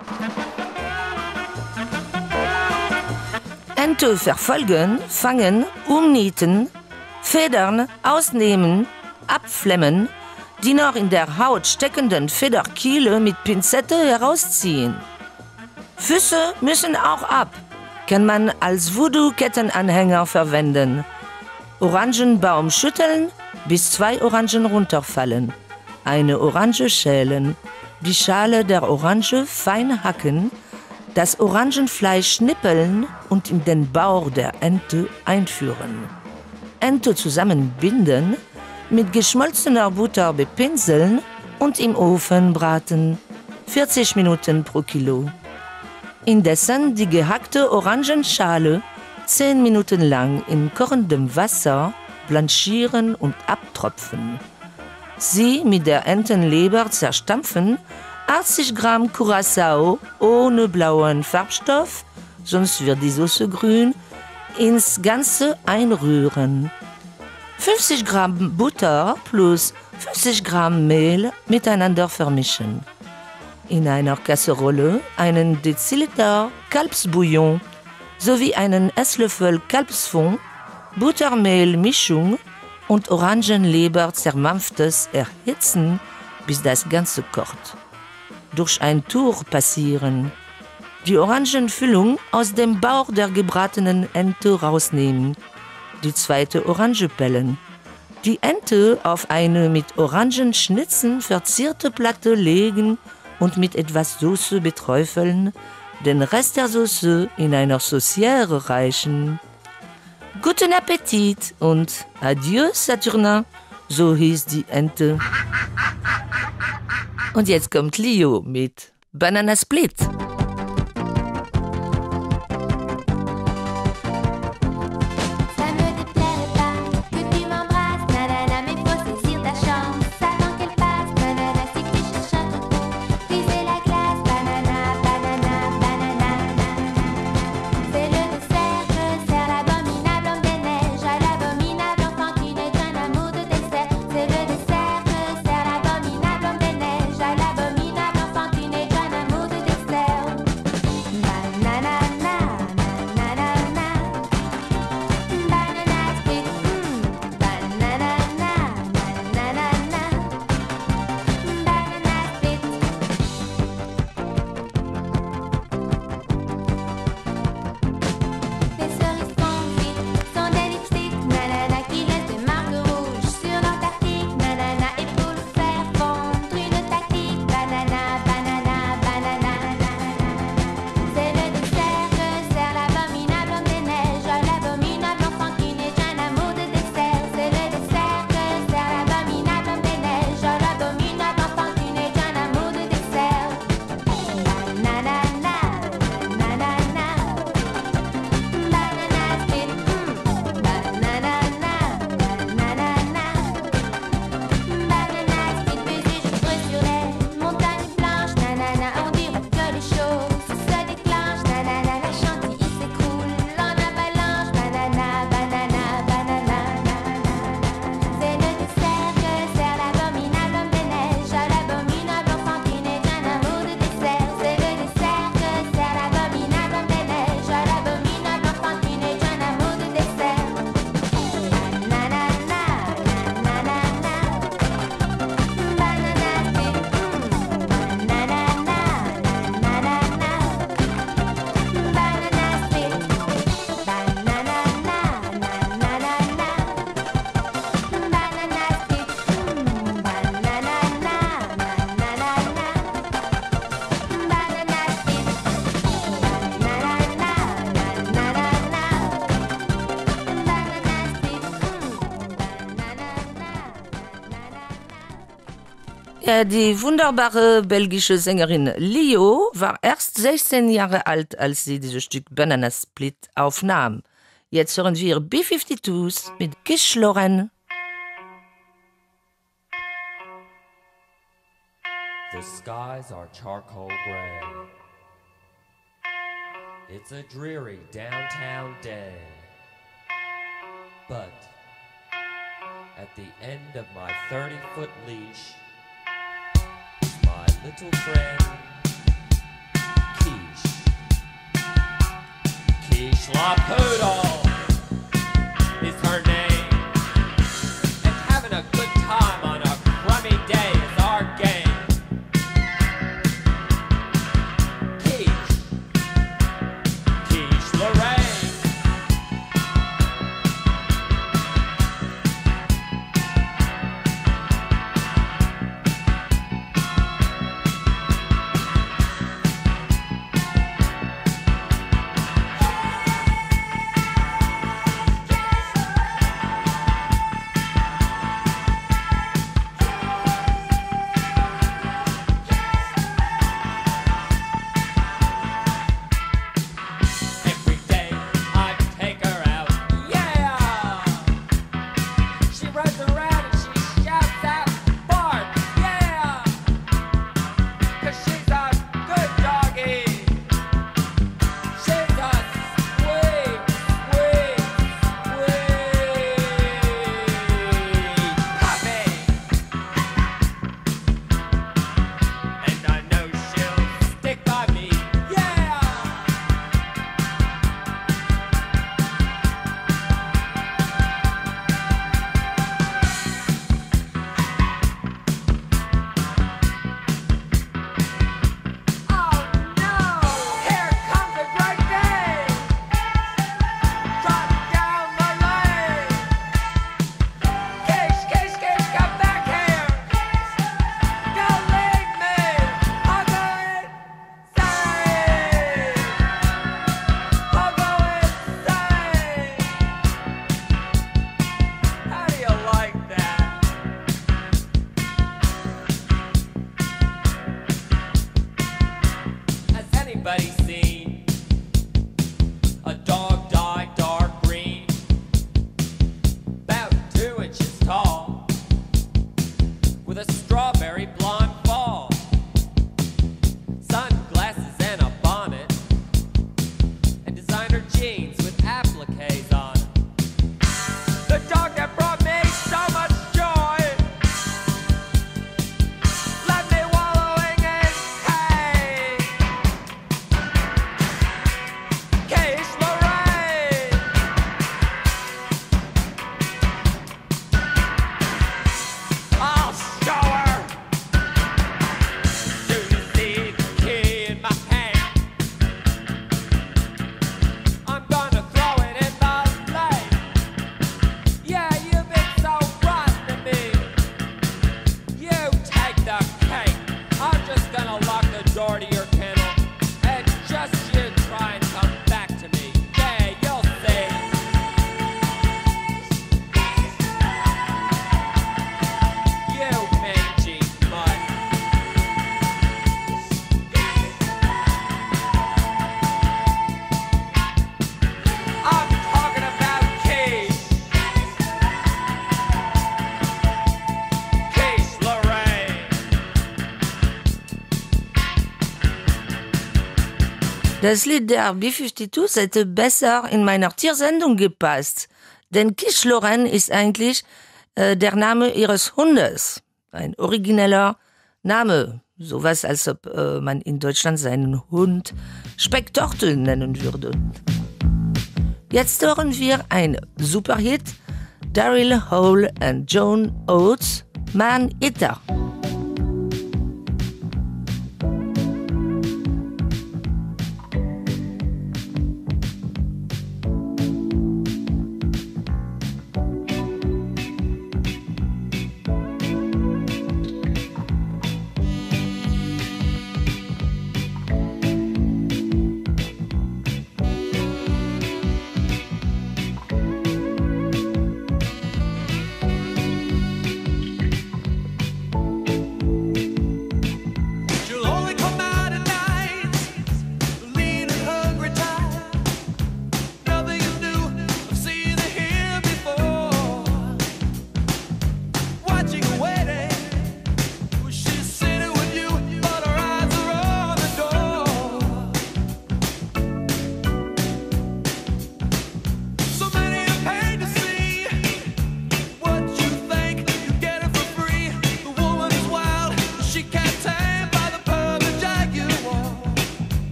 Ente verfolgen, fangen, umnieten, Federn ausnehmen, abflemmen, die noch in der Haut steckenden Federkiele mit Pinzette herausziehen. Füße müssen auch ab, kann man als Voodoo-Kettenanhänger verwenden. Orangenbaum schütteln, bis zwei Orangen runterfallen. Eine Orange schälen, die Schale der Orange fein hacken, das Orangenfleisch schnippeln und in den Bauch der Ente einführen. Ente zusammenbinden, mit geschmolzener Butter bepinseln und im Ofen braten. vierzig Minuten pro Kilo. Indessen die gehackte Orangenschale zehn Minuten lang in kochendem Wasser blanchieren und abtropfen. Sie mit der Entenleber zerstampfen, achtzig Gramm Curaçao ohne blauen Farbstoff, sonst wird die Soße grün, ins Ganze einrühren. fünfzig Gramm Butter plus fünfzig Gramm Mehl miteinander vermischen. In einer Kasserolle einen Deziliter Kalbsbouillon sowie einen Esslöffel Kalbsfond, Buttermehl-Mischung und Orangenleber zermampftes erhitzen, bis das Ganze kocht. Durch ein Tuch passieren. Die Orangenfüllung aus dem Bauch der gebratenen Ente rausnehmen. Die zweite Orange pellen. Die Ente auf eine mit Orangenschnitzen verzierte Platte legen und mit etwas Soße beträufeln, den Rest der Soße in einer Saucière reichen. Guten Appetit und adieu Saturnin, so hieß die Ente. Und jetzt kommt Lio mit Banana Split. Ja, die wunderbare belgische Sängerin Lio war erst sechzehn Jahre alt, als sie dieses Stück Banana Split aufnahm. Jetzt hören wir B fifty-twos mit Kish Loren. The skies are charcoal gray. It's a dreary downtown day. But at the end of my thirty-foot leash, my little friend, Quiche. Quiche LaPoodle is her name. And having a good time on a crummy day is our game. Quiche. Quiche Lorraine. everybody's seen. A dog dyed dark green, about two inches tall, with a strawberry blonde fall, sunglasses and a bonnet, and designer jeans with appliques on them. The dog that brought me so much joy left me wallowing in pain. Case Lorraine. I'll show her. Do you see the key in my hand? I'm gonna throw it in the lake. Yeah, you've been so rotten to me. You take the cake. I'm just gonna lock the door to your kennel, and just you try and come back to me. Yeah, you'll see. You mangy mutt. I'm talking about Case. Case Lorraine. Das Lied der B zweiundfünfzig hätte besser in meiner Tiersendung gepasst, denn Quiche Lorraine ist eigentlich äh, der Name ihres Hundes. Ein origineller Name, sowas als ob äh, man in Deutschland seinen Hund Specktortel nennen würde. Jetzt hören wir ein Superhit, Daryl Hall and Joan Oates, Man Eater.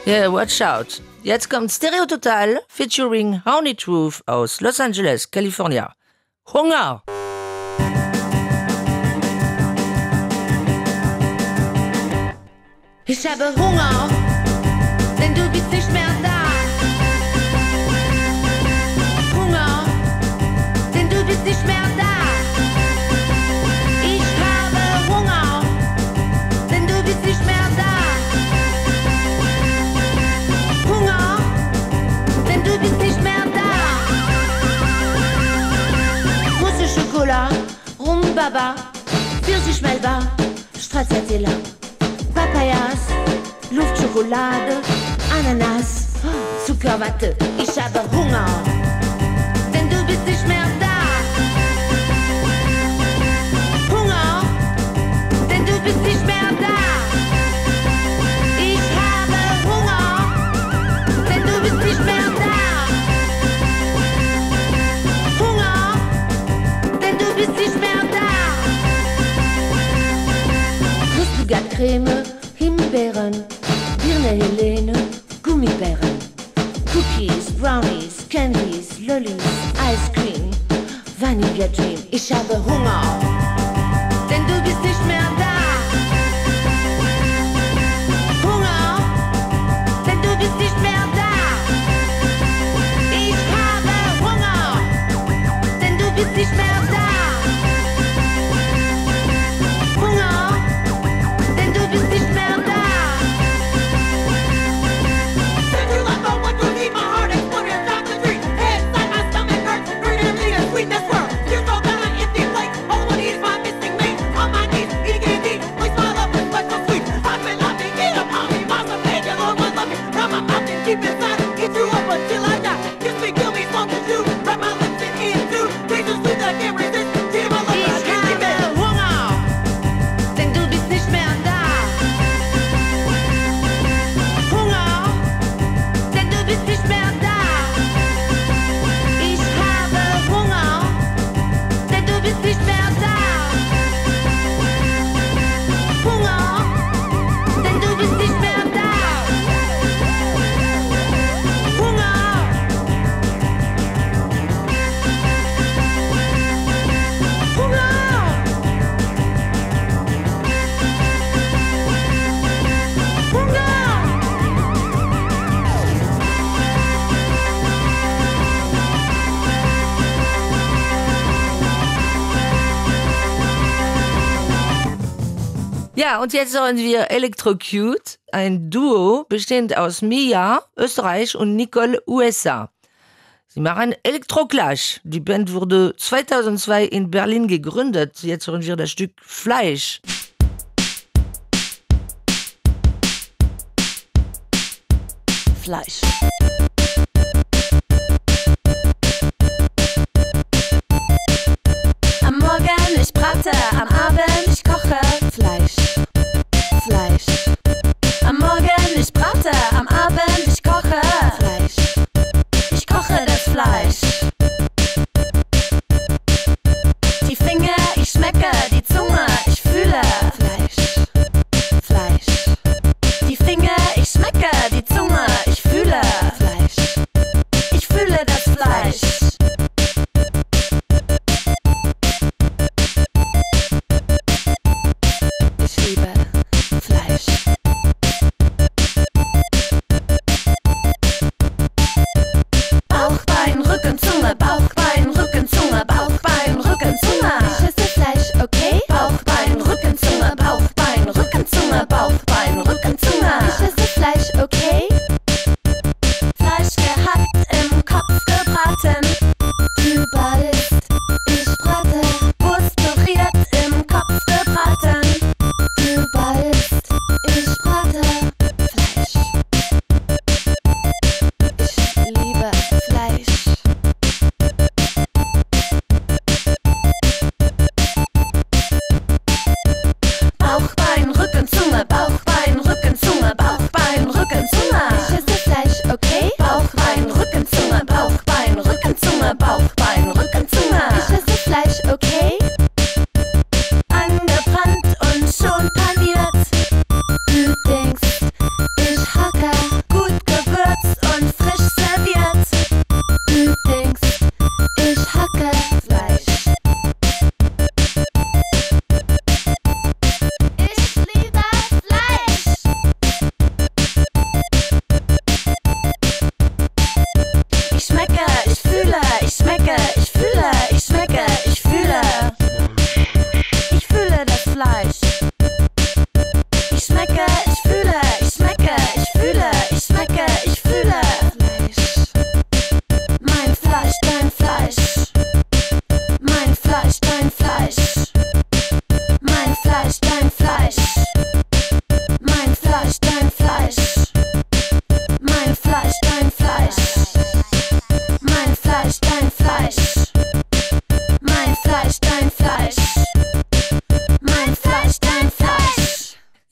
Yeah, watch out. Jetzt kommt Stereo Total featuring Honey Truth aus Los Angeles, California. Hunger! Ich habe Hunger, denn du bist nicht mehr da. Hunger, denn du bist nicht mehr da. Ich habe Hunger, denn du bist nicht mehr da. Hunger, denn du bist nicht mehr da. Mousse Chocolat, Rumbaba, Pfirsich Melba, Stracciatella. Papayas, Luftschokolade, Ananas, Zuckerwatte. Ich habe Hunger, denn du bist nicht mehr da. Hunger, denn du bist nicht mehr da. Ich habe Hunger, denn du bist nicht mehr da. Hunger, denn du bist nicht mehr da. Creme, Himbeeren, Birne Helene, Gummibären, Cookies, Brownies, Candies, Lollis, Ice Cream, Vanilla Dream. Ich habe Hunger, denn du bist nicht mehr da. Hunger, denn du bist nicht mehr da. Ich habe Hunger, denn du bist nicht mehr da. Ja, und jetzt hören wir Electrocute, ein Duo bestehend aus Mia, Österreich und Nicole, U S A. Sie machen Electroclash. Die Band wurde zweitausendzwei in Berlin gegründet. Jetzt hören wir das Stück Fleisch. Fleisch. Am Morgen ich brate, am Abend ich koche Fleisch. Fleisch. Am Morgen ich brate, am Abend ich koche Fleisch. Ich koche das Fleisch. Die Finger, ich schmecke, die Zunge, ich fühle Fleisch. Fleisch. Die Finger, ich schmecke, die Zunge, ich fühle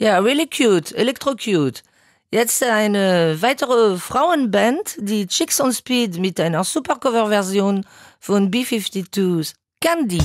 Ja, really cute, electro-cute. Jetzt eine weitere Frauenband, die Chicks on Speed mit einer Supercover-Version von B fünfundfünfzig's Candy.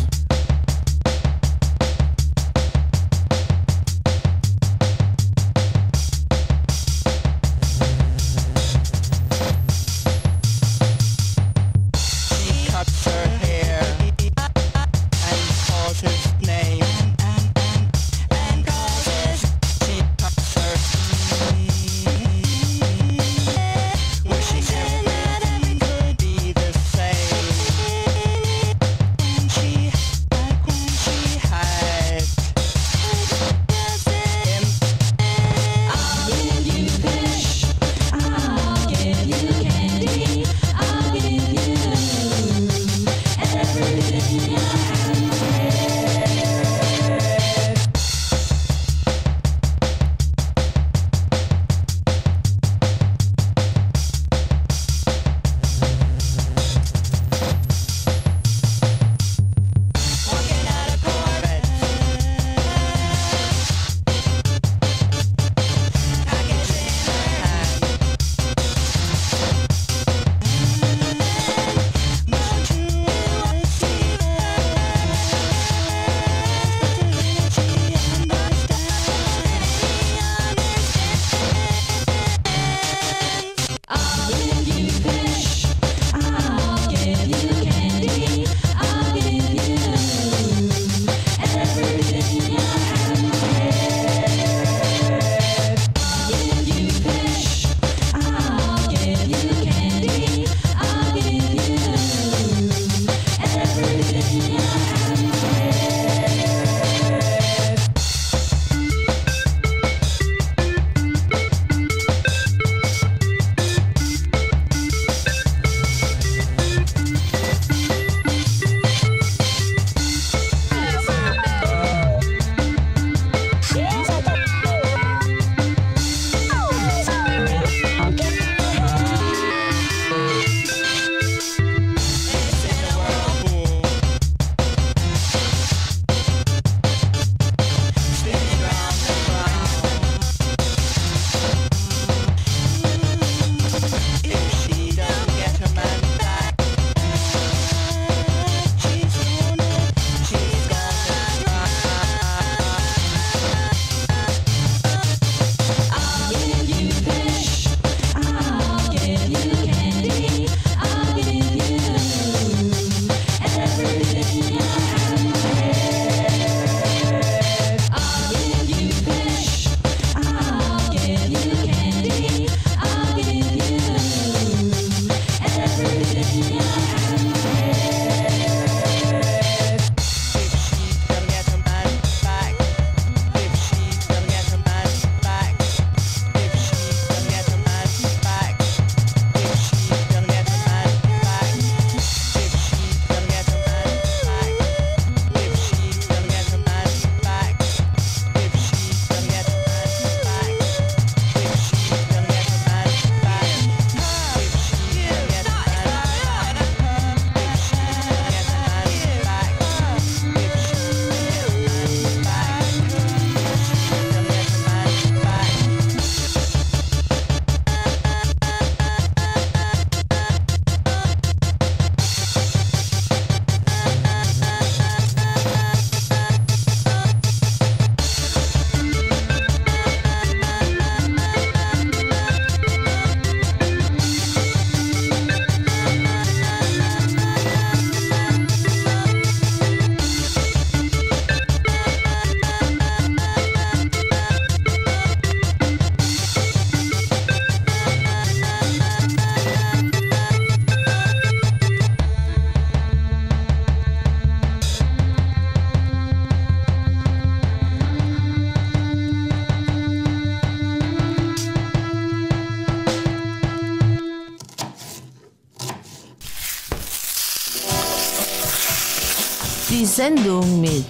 Die Sendung mit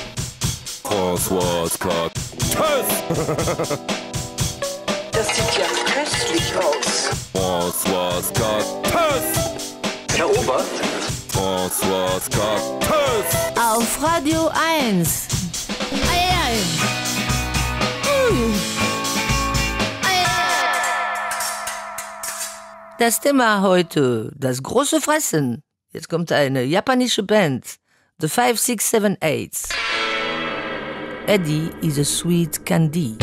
François Scott. Das sieht ja köstlich aus. François Scott. Herr Ober. François Scott. Auf Radio eins. Ei, ei. Uh. Das Thema heute, das große Fressen. Jetzt kommt eine japanische Band, The five six seven eight. Eddie is a sweet candy.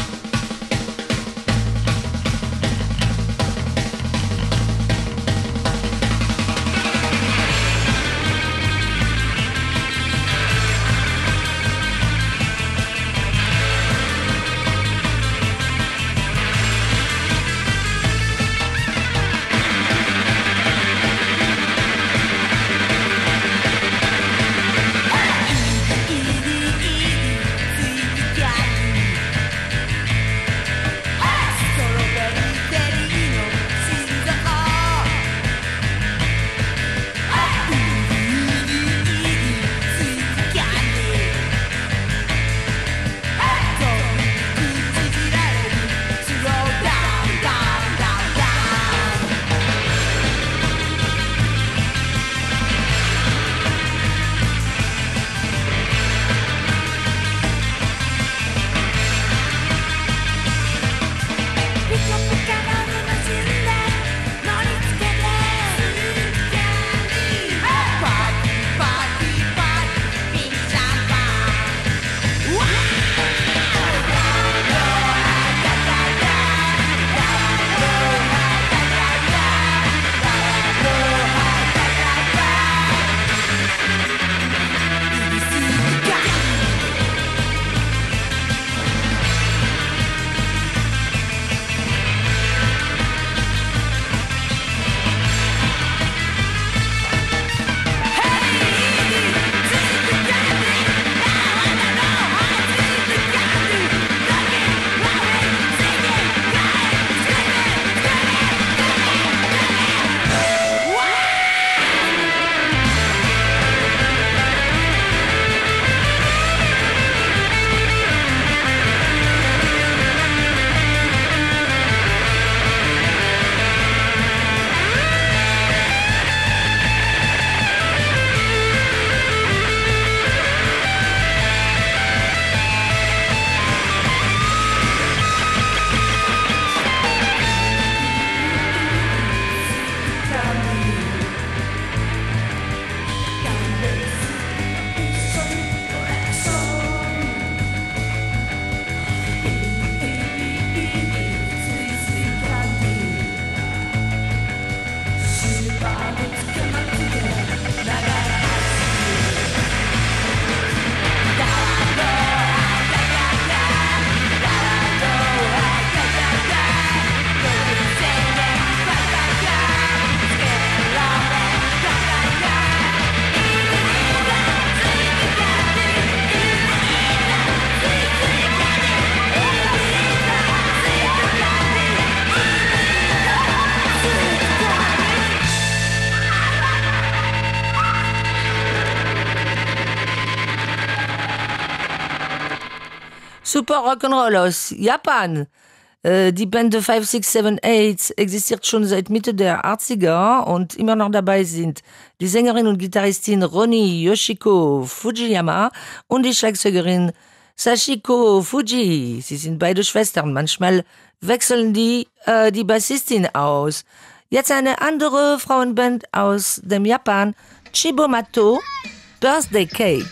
Super Rock'n'Roll aus Japan. Äh, die Band The five six seven eight existiert schon seit Mitte der achtziger und immer noch dabei sind die Sängerin und Gitarristin Roni Yoshiko Fujiyama und die Schlagzeugerin Sachiko Fuji. Sie sind beide Schwestern. Manchmal wechseln die äh, die Bassistin aus. Jetzt eine andere Frauenband aus dem Japan, Chibomato, Birthday Cake.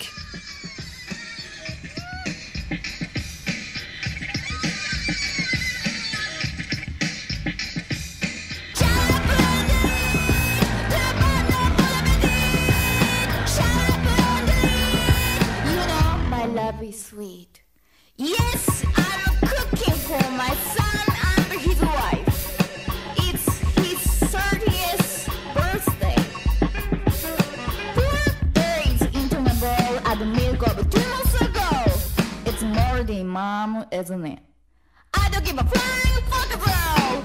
Sweet. Yes, I'm cooking for my son and his wife. It's his thirtieth birthday. Put eggs into my bowl and the milk of two months ago. It's more than mom, isn't it? I don't give a flying fuck about.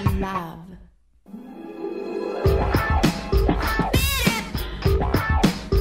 Love.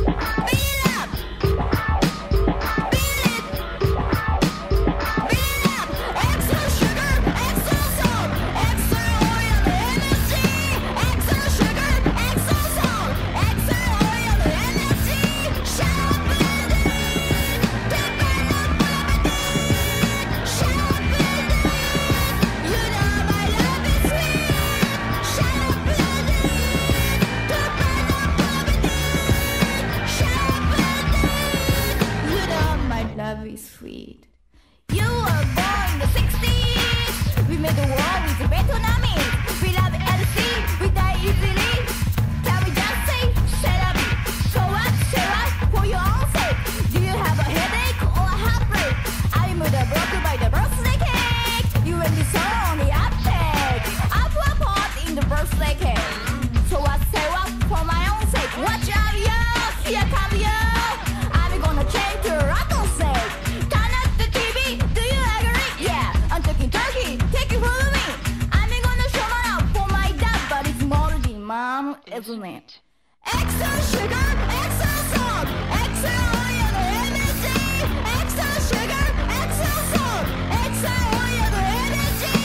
isn't it? Extra sugar, extra salt, extra oil, energy. Extra sugar, extra salt, extra oil, energy.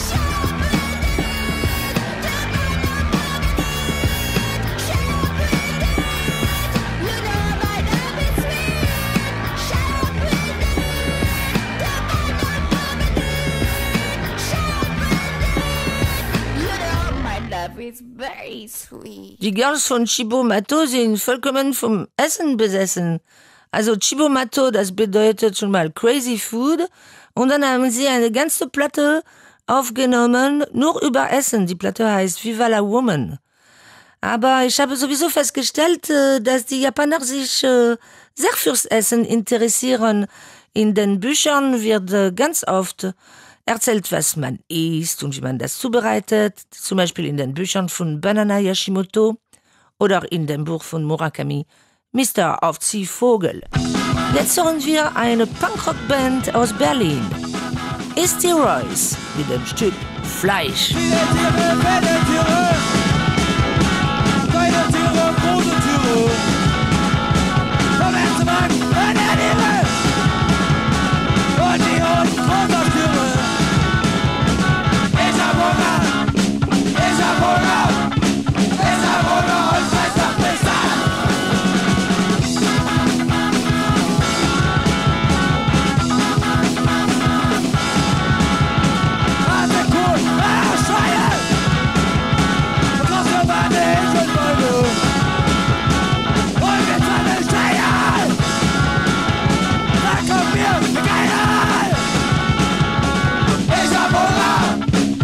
It's very sweet. Die Girls von Chibo-Mato sind vollkommen vom Essen besessen. Also Chibo-Mato, das bedeutet schon mal Crazy Food. Und dann haben sie eine ganze Platte aufgenommen, nur über Essen. Die Platte heißt Viva la Woman. Aber ich habe sowieso festgestellt, dass die Japaner sich sehr fürs Essen interessieren. In den Büchern wird ganz oft erzählt, was man isst und wie man das zubereitet, zum Beispiel in den Büchern von Banana Yashimoto oder in dem Buch von Murakami, Mister Aufziehvogel. Jetzt hören wir eine Punkrock-Band aus Berlin, Isti Royce, mit dem Stück Fleisch. Viele Tiere, fette Tiere, kleine Tiere, große Tiere, vom Erzmarkt an der Tiere und die und große Tiere. Ich hab Hunger, ich hab Hunger, ich hab Hunger und weiß noch bis an. Harte Kuh, ah, Schweine, große Bande, ich und Beine, und wir tanzen Steine, da kommt mir keiner. Ich hab Hunger.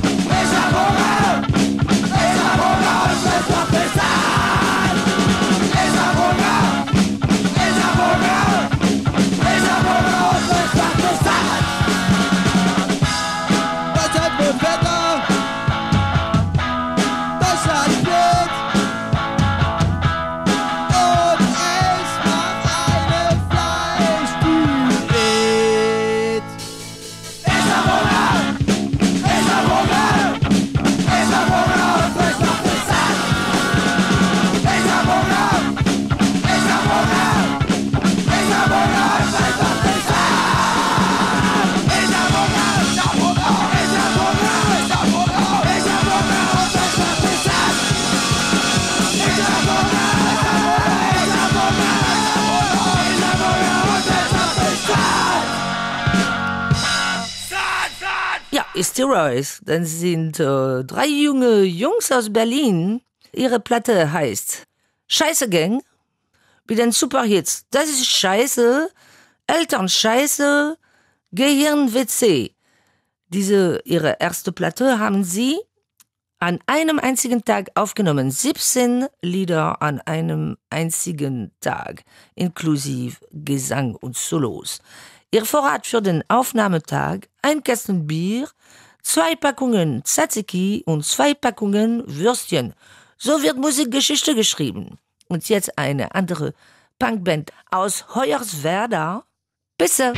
Isti Royce, das sind äh, drei junge Jungs aus Berlin. Ihre Platte heißt Scheiße Gang mit den Superhits. Das ist Scheiße, Eltern Scheiße, Gehirn W C. Diese, ihre erste Platte haben sie an einem einzigen Tag aufgenommen. siebzehn Lieder an einem einzigen Tag, inklusive Gesang und Solos. Ihr Vorrat für den Aufnahmetag: ein Kästen Bier, zwei Packungen Tzatziki und zwei Packungen Würstchen. So wird Musikgeschichte geschrieben. Und jetzt eine andere Punkband aus Hoyerswerda. Bisse!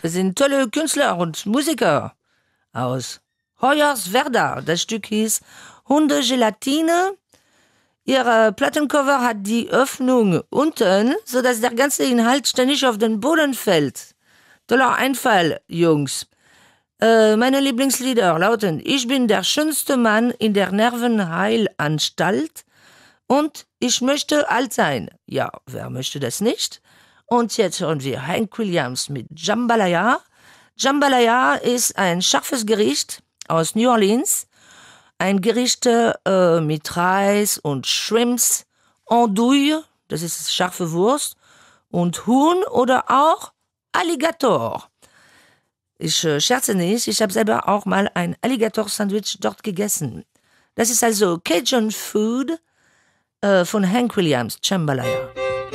Das sind tolle Künstler und Musiker aus Hoyerswerda. Das Stück hieß Hundegelatine. Ihre Plattencover hat die Öffnung unten, sodass der ganze Inhalt ständig auf den Boden fällt. Toller Einfall, Jungs. Äh, meine Lieblingslieder lauten: Ich bin der schönste Mann in der Nervenheilanstalt und ich möchte alt sein. Ja, wer möchte das nicht? Und jetzt hören wir Hank Williams mit Jambalaya. Jambalaya ist ein scharfes Gericht aus New Orleans. Ein Gericht äh, mit Reis und Shrimps, Andouille, das ist scharfe Wurst, und Huhn oder auch Alligator. Ich äh, scherze nicht, ich habe selber auch mal ein Alligator-Sandwich dort gegessen. Das ist also Cajun Food äh, von Hank Williams, Jambalaya.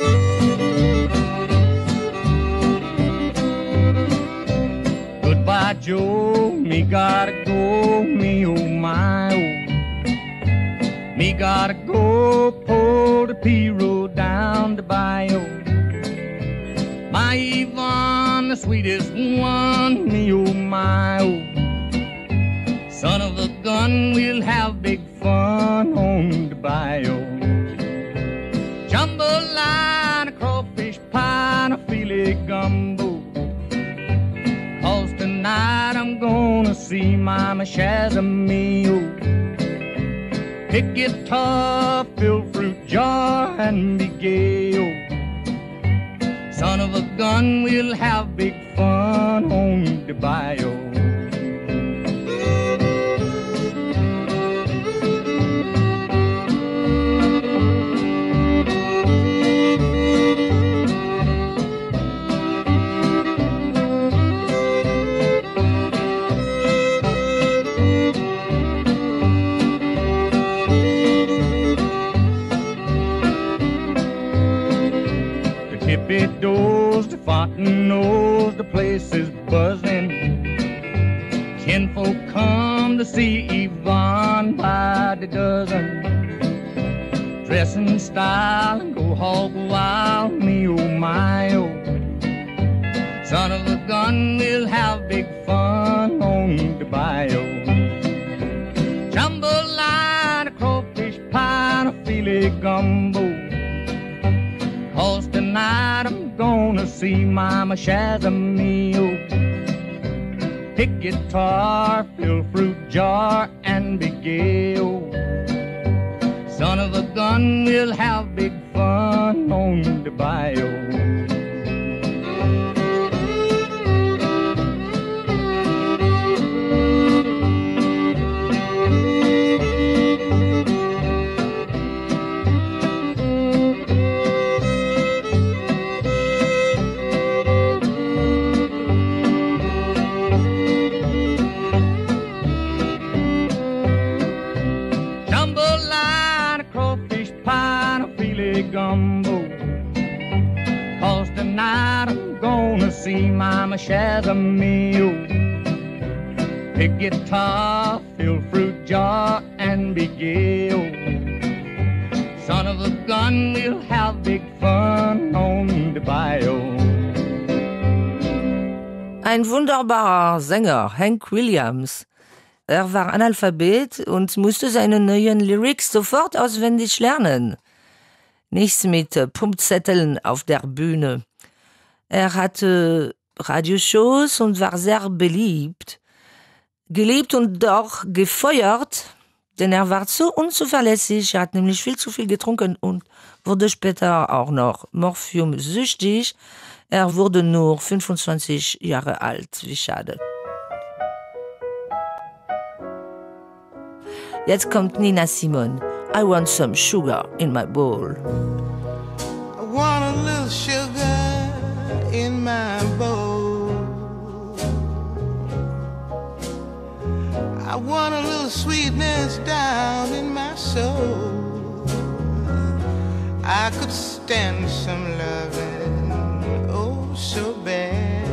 Goodbye, Joe, me gotta go, me oh my oh. Me gotta go, pull the P-road down the bayou. My Yvonne, the sweetest one, me oh my oh. Son of a gun, we'll have big fun on the bayou. Jambalaya, a crawfish pie, and a filet gumbo. Cause tonight I'm gonna see Mama Shazamio. Pick guitar, fill fruit jar, and be gay, oh. Son of a gun, we'll have big fun on the bayou. Doors, the fountain knows the place is buzzing. Kinfolk come to see Yvonne by the dozen. Dress in style and go hog wild, me oh my oh. Son of a gun, we'll have big fun on the bayou. Jambalaya, a crawfish pie, and a filet gumbo. Cause tonight I'm gonna see Mama Shazamio. Pick guitar, fill fruit jar, and be gay, oh. Son of a gun, we'll have big fun on the bayou. Gumbo. Cause tonight I'm gonna see Mama Shazamio. Pick guitar, fill fruit jar, and be gay, oh. Son of a gun, we'll have big fun on the bayou. Ein wunderbarer Sänger, Hank Williams. Er war Analphabet und musste seine neuen Lyrics sofort auswendig lernen. Nichts mit äh, Pumpzetteln auf der Bühne. Er hatte Radioshows und war sehr beliebt. Geliebt und doch gefeuert, denn er war zu unzuverlässig. Er hat nämlich viel zu viel getrunken und wurde später auch noch morphiumsüchtig. Er wurde nur fünfundzwanzig Jahre alt. Wie schade. Jetzt kommt Nina Simone. I want some sugar in my bowl. I want a little sugar in my bowl. I want a little sweetness down in my soul. I could stand some loving, oh so bad.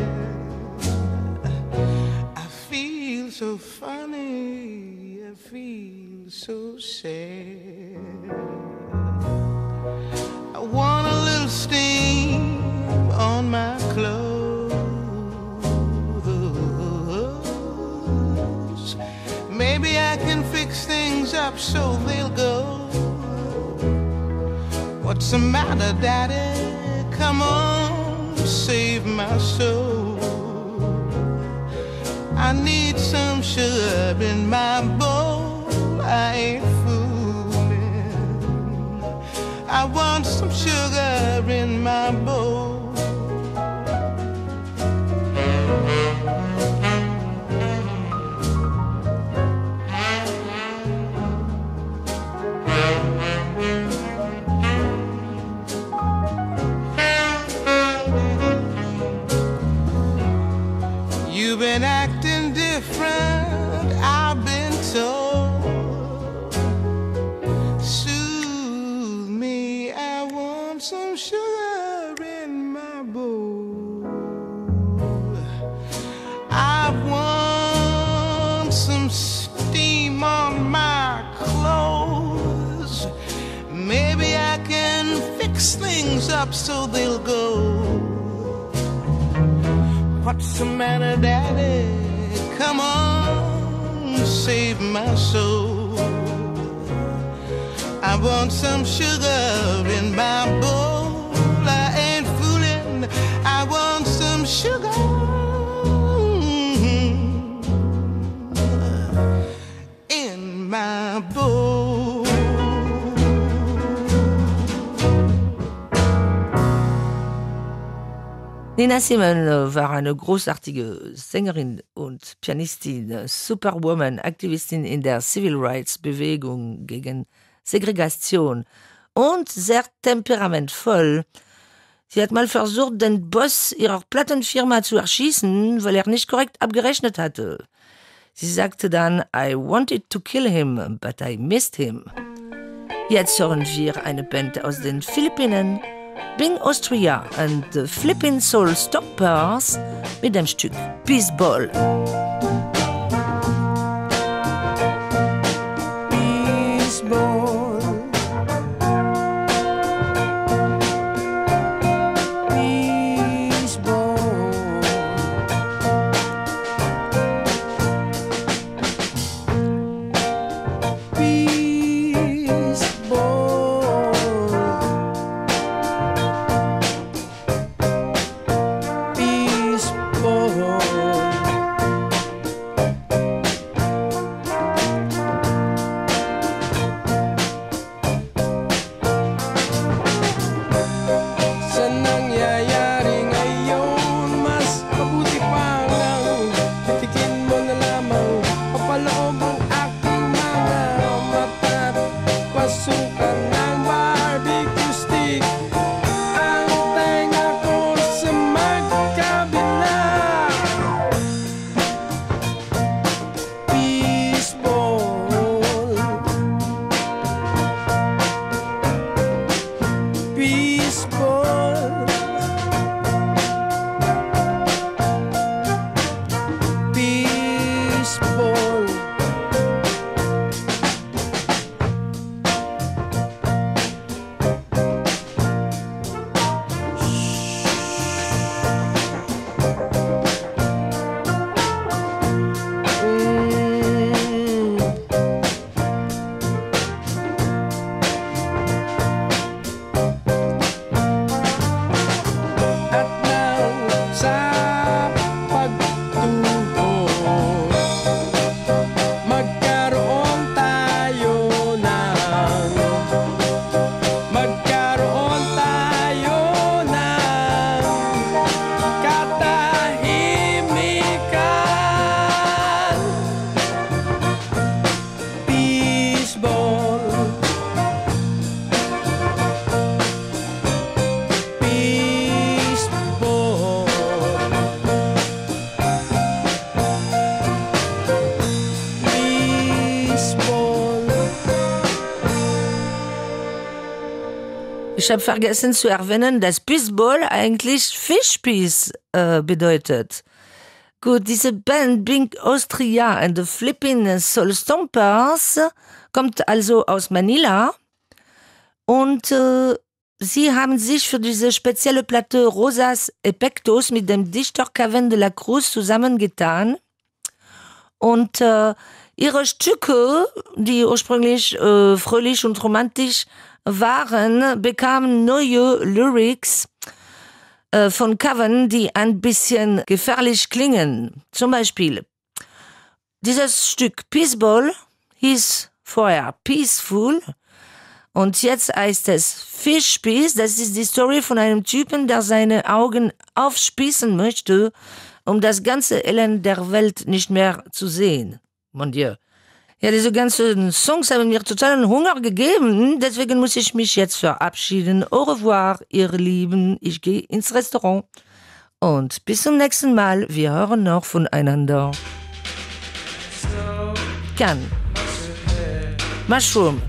I feel so funny, I feel so sad. I want a little steam on my clothes. up so they'll go. What's the matter, Daddy? Come on, save my soul. I need some sugar in my bowl. I ain't fooling. I want some sugar in my bowl. You've been acting different, I've been told. Soothe me, I want some sugar in my bowl. I want some steam on my clothes. Maybe I can fix things up so they'll go. What's the matter, Daddy? Come on, save my soul. I want some sugar in my bowl. I ain't fooling. I want some sugar in my bowl. Nina Simone war eine großartige Sängerin und Pianistin, Superwoman, Aktivistin in der Civil Rights Bewegung gegen Segregation und sehr temperamentvoll. Sie hat mal versucht, den Boss ihrer Plattenfirma zu erschießen, weil er nicht korrekt abgerechnet hatte. Sie sagte dann, I wanted to kill him, but I missed him. Jetzt hören wir eine Band aus den Philippinen, Bing Austria and the Flippin' Soul Stompers mit dem Stück Peace Ball. Peace Ball. Peace Ball. Peace Ball. Peace Ball. Sa nangyayari ngayon, mas mabuti pa lang titikin mo na lamang papaloob ang aking mga mata. Pasukan ng barbecue stick ang tenga ko sa magkabila. Peace Ball. Peace Ball. Peace Ball. Mm. At nang sa pagtubos, magkaroon tayo ng magkaroon tayo ng katahimikan. Peace Ball. Peace Ball. Peace Ball. Ich habe vergessen zu erwähnen, dass Peace Ball eigentlich Fischpiece äh, bedeutet. Gut, diese Band Bing Austria and the Flippin' Soul Stompers kommt also aus Manila und äh, sie haben sich für diese spezielle Platte Rosas Epectos mit dem Dichter Caven de la Cruz zusammengetan und äh, Ihre Stücke, die ursprünglich äh, fröhlich und romantisch waren, bekamen neue Lyrics äh, von Covern, die ein bisschen gefährlich klingen. Zum Beispiel, dieses Stück Peaceball hieß vorher Peaceful und jetzt heißt es Fish Peace. Das ist die Story von einem Typen, der seine Augen aufspießen möchte, um das ganze Elend der Welt nicht mehr zu sehen. Mon Dieu. Ja, diese ganzen Songs haben mir totalen Hunger gegeben, deswegen muss ich mich jetzt verabschieden. Au revoir, ihr Lieben. Ich gehe ins Restaurant. Und bis zum nächsten Mal. Wir hören noch voneinander. Can. Mushroom.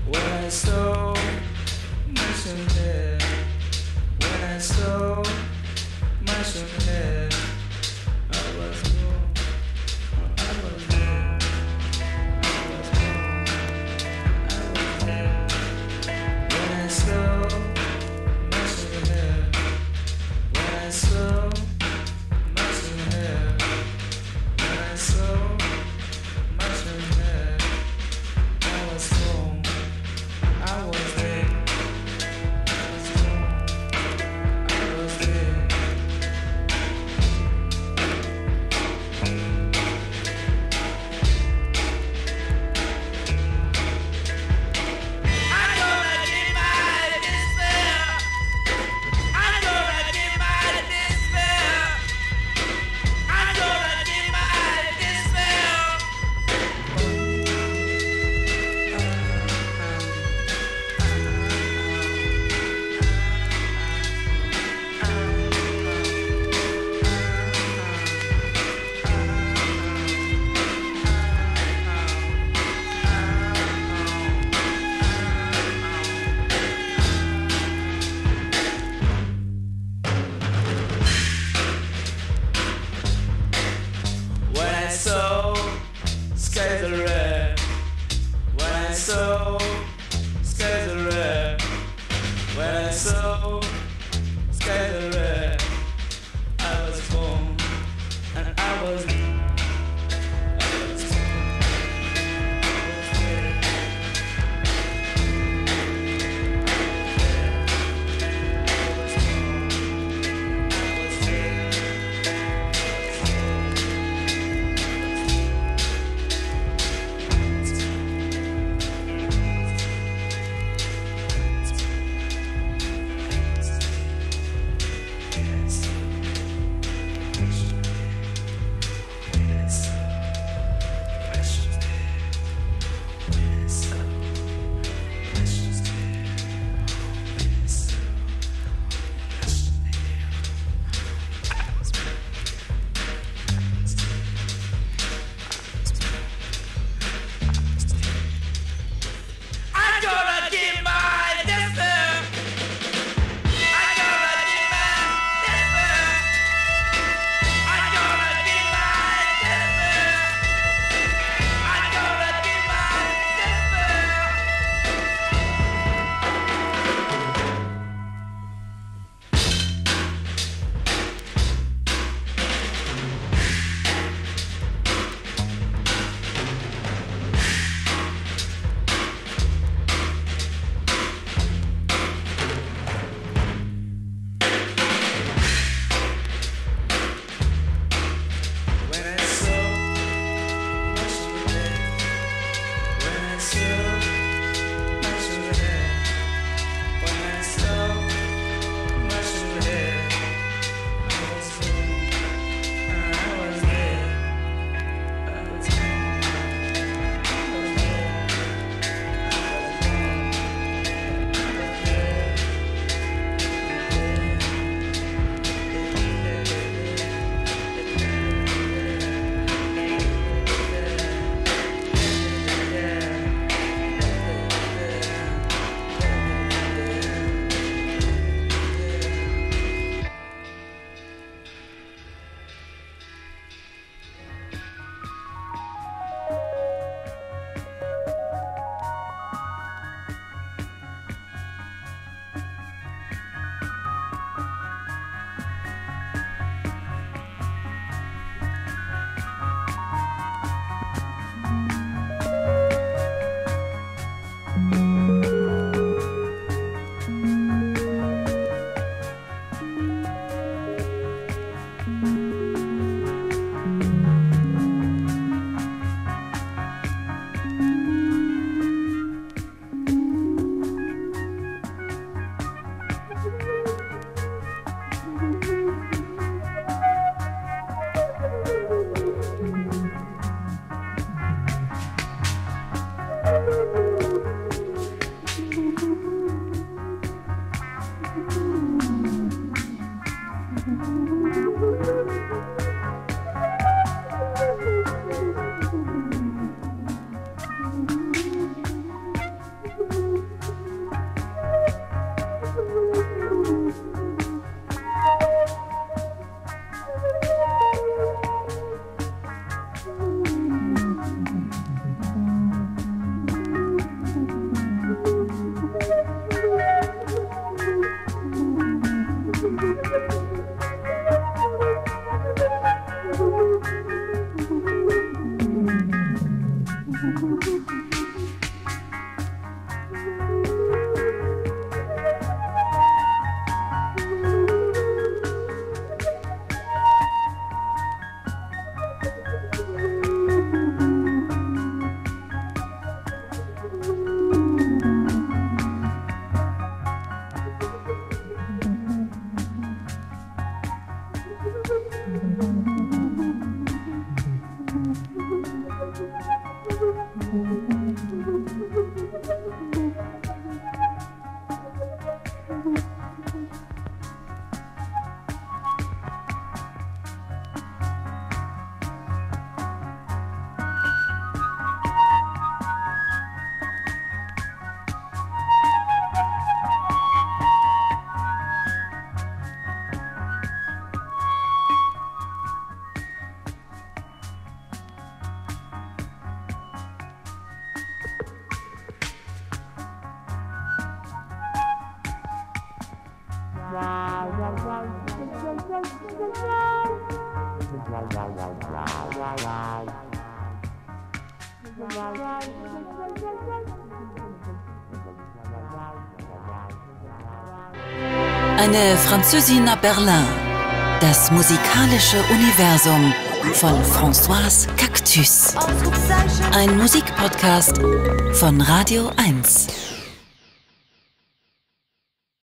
Eine Französin nach Berlin. Das musikalische Universum von Françoise Cactus. Ein Musikpodcast von Radio eins.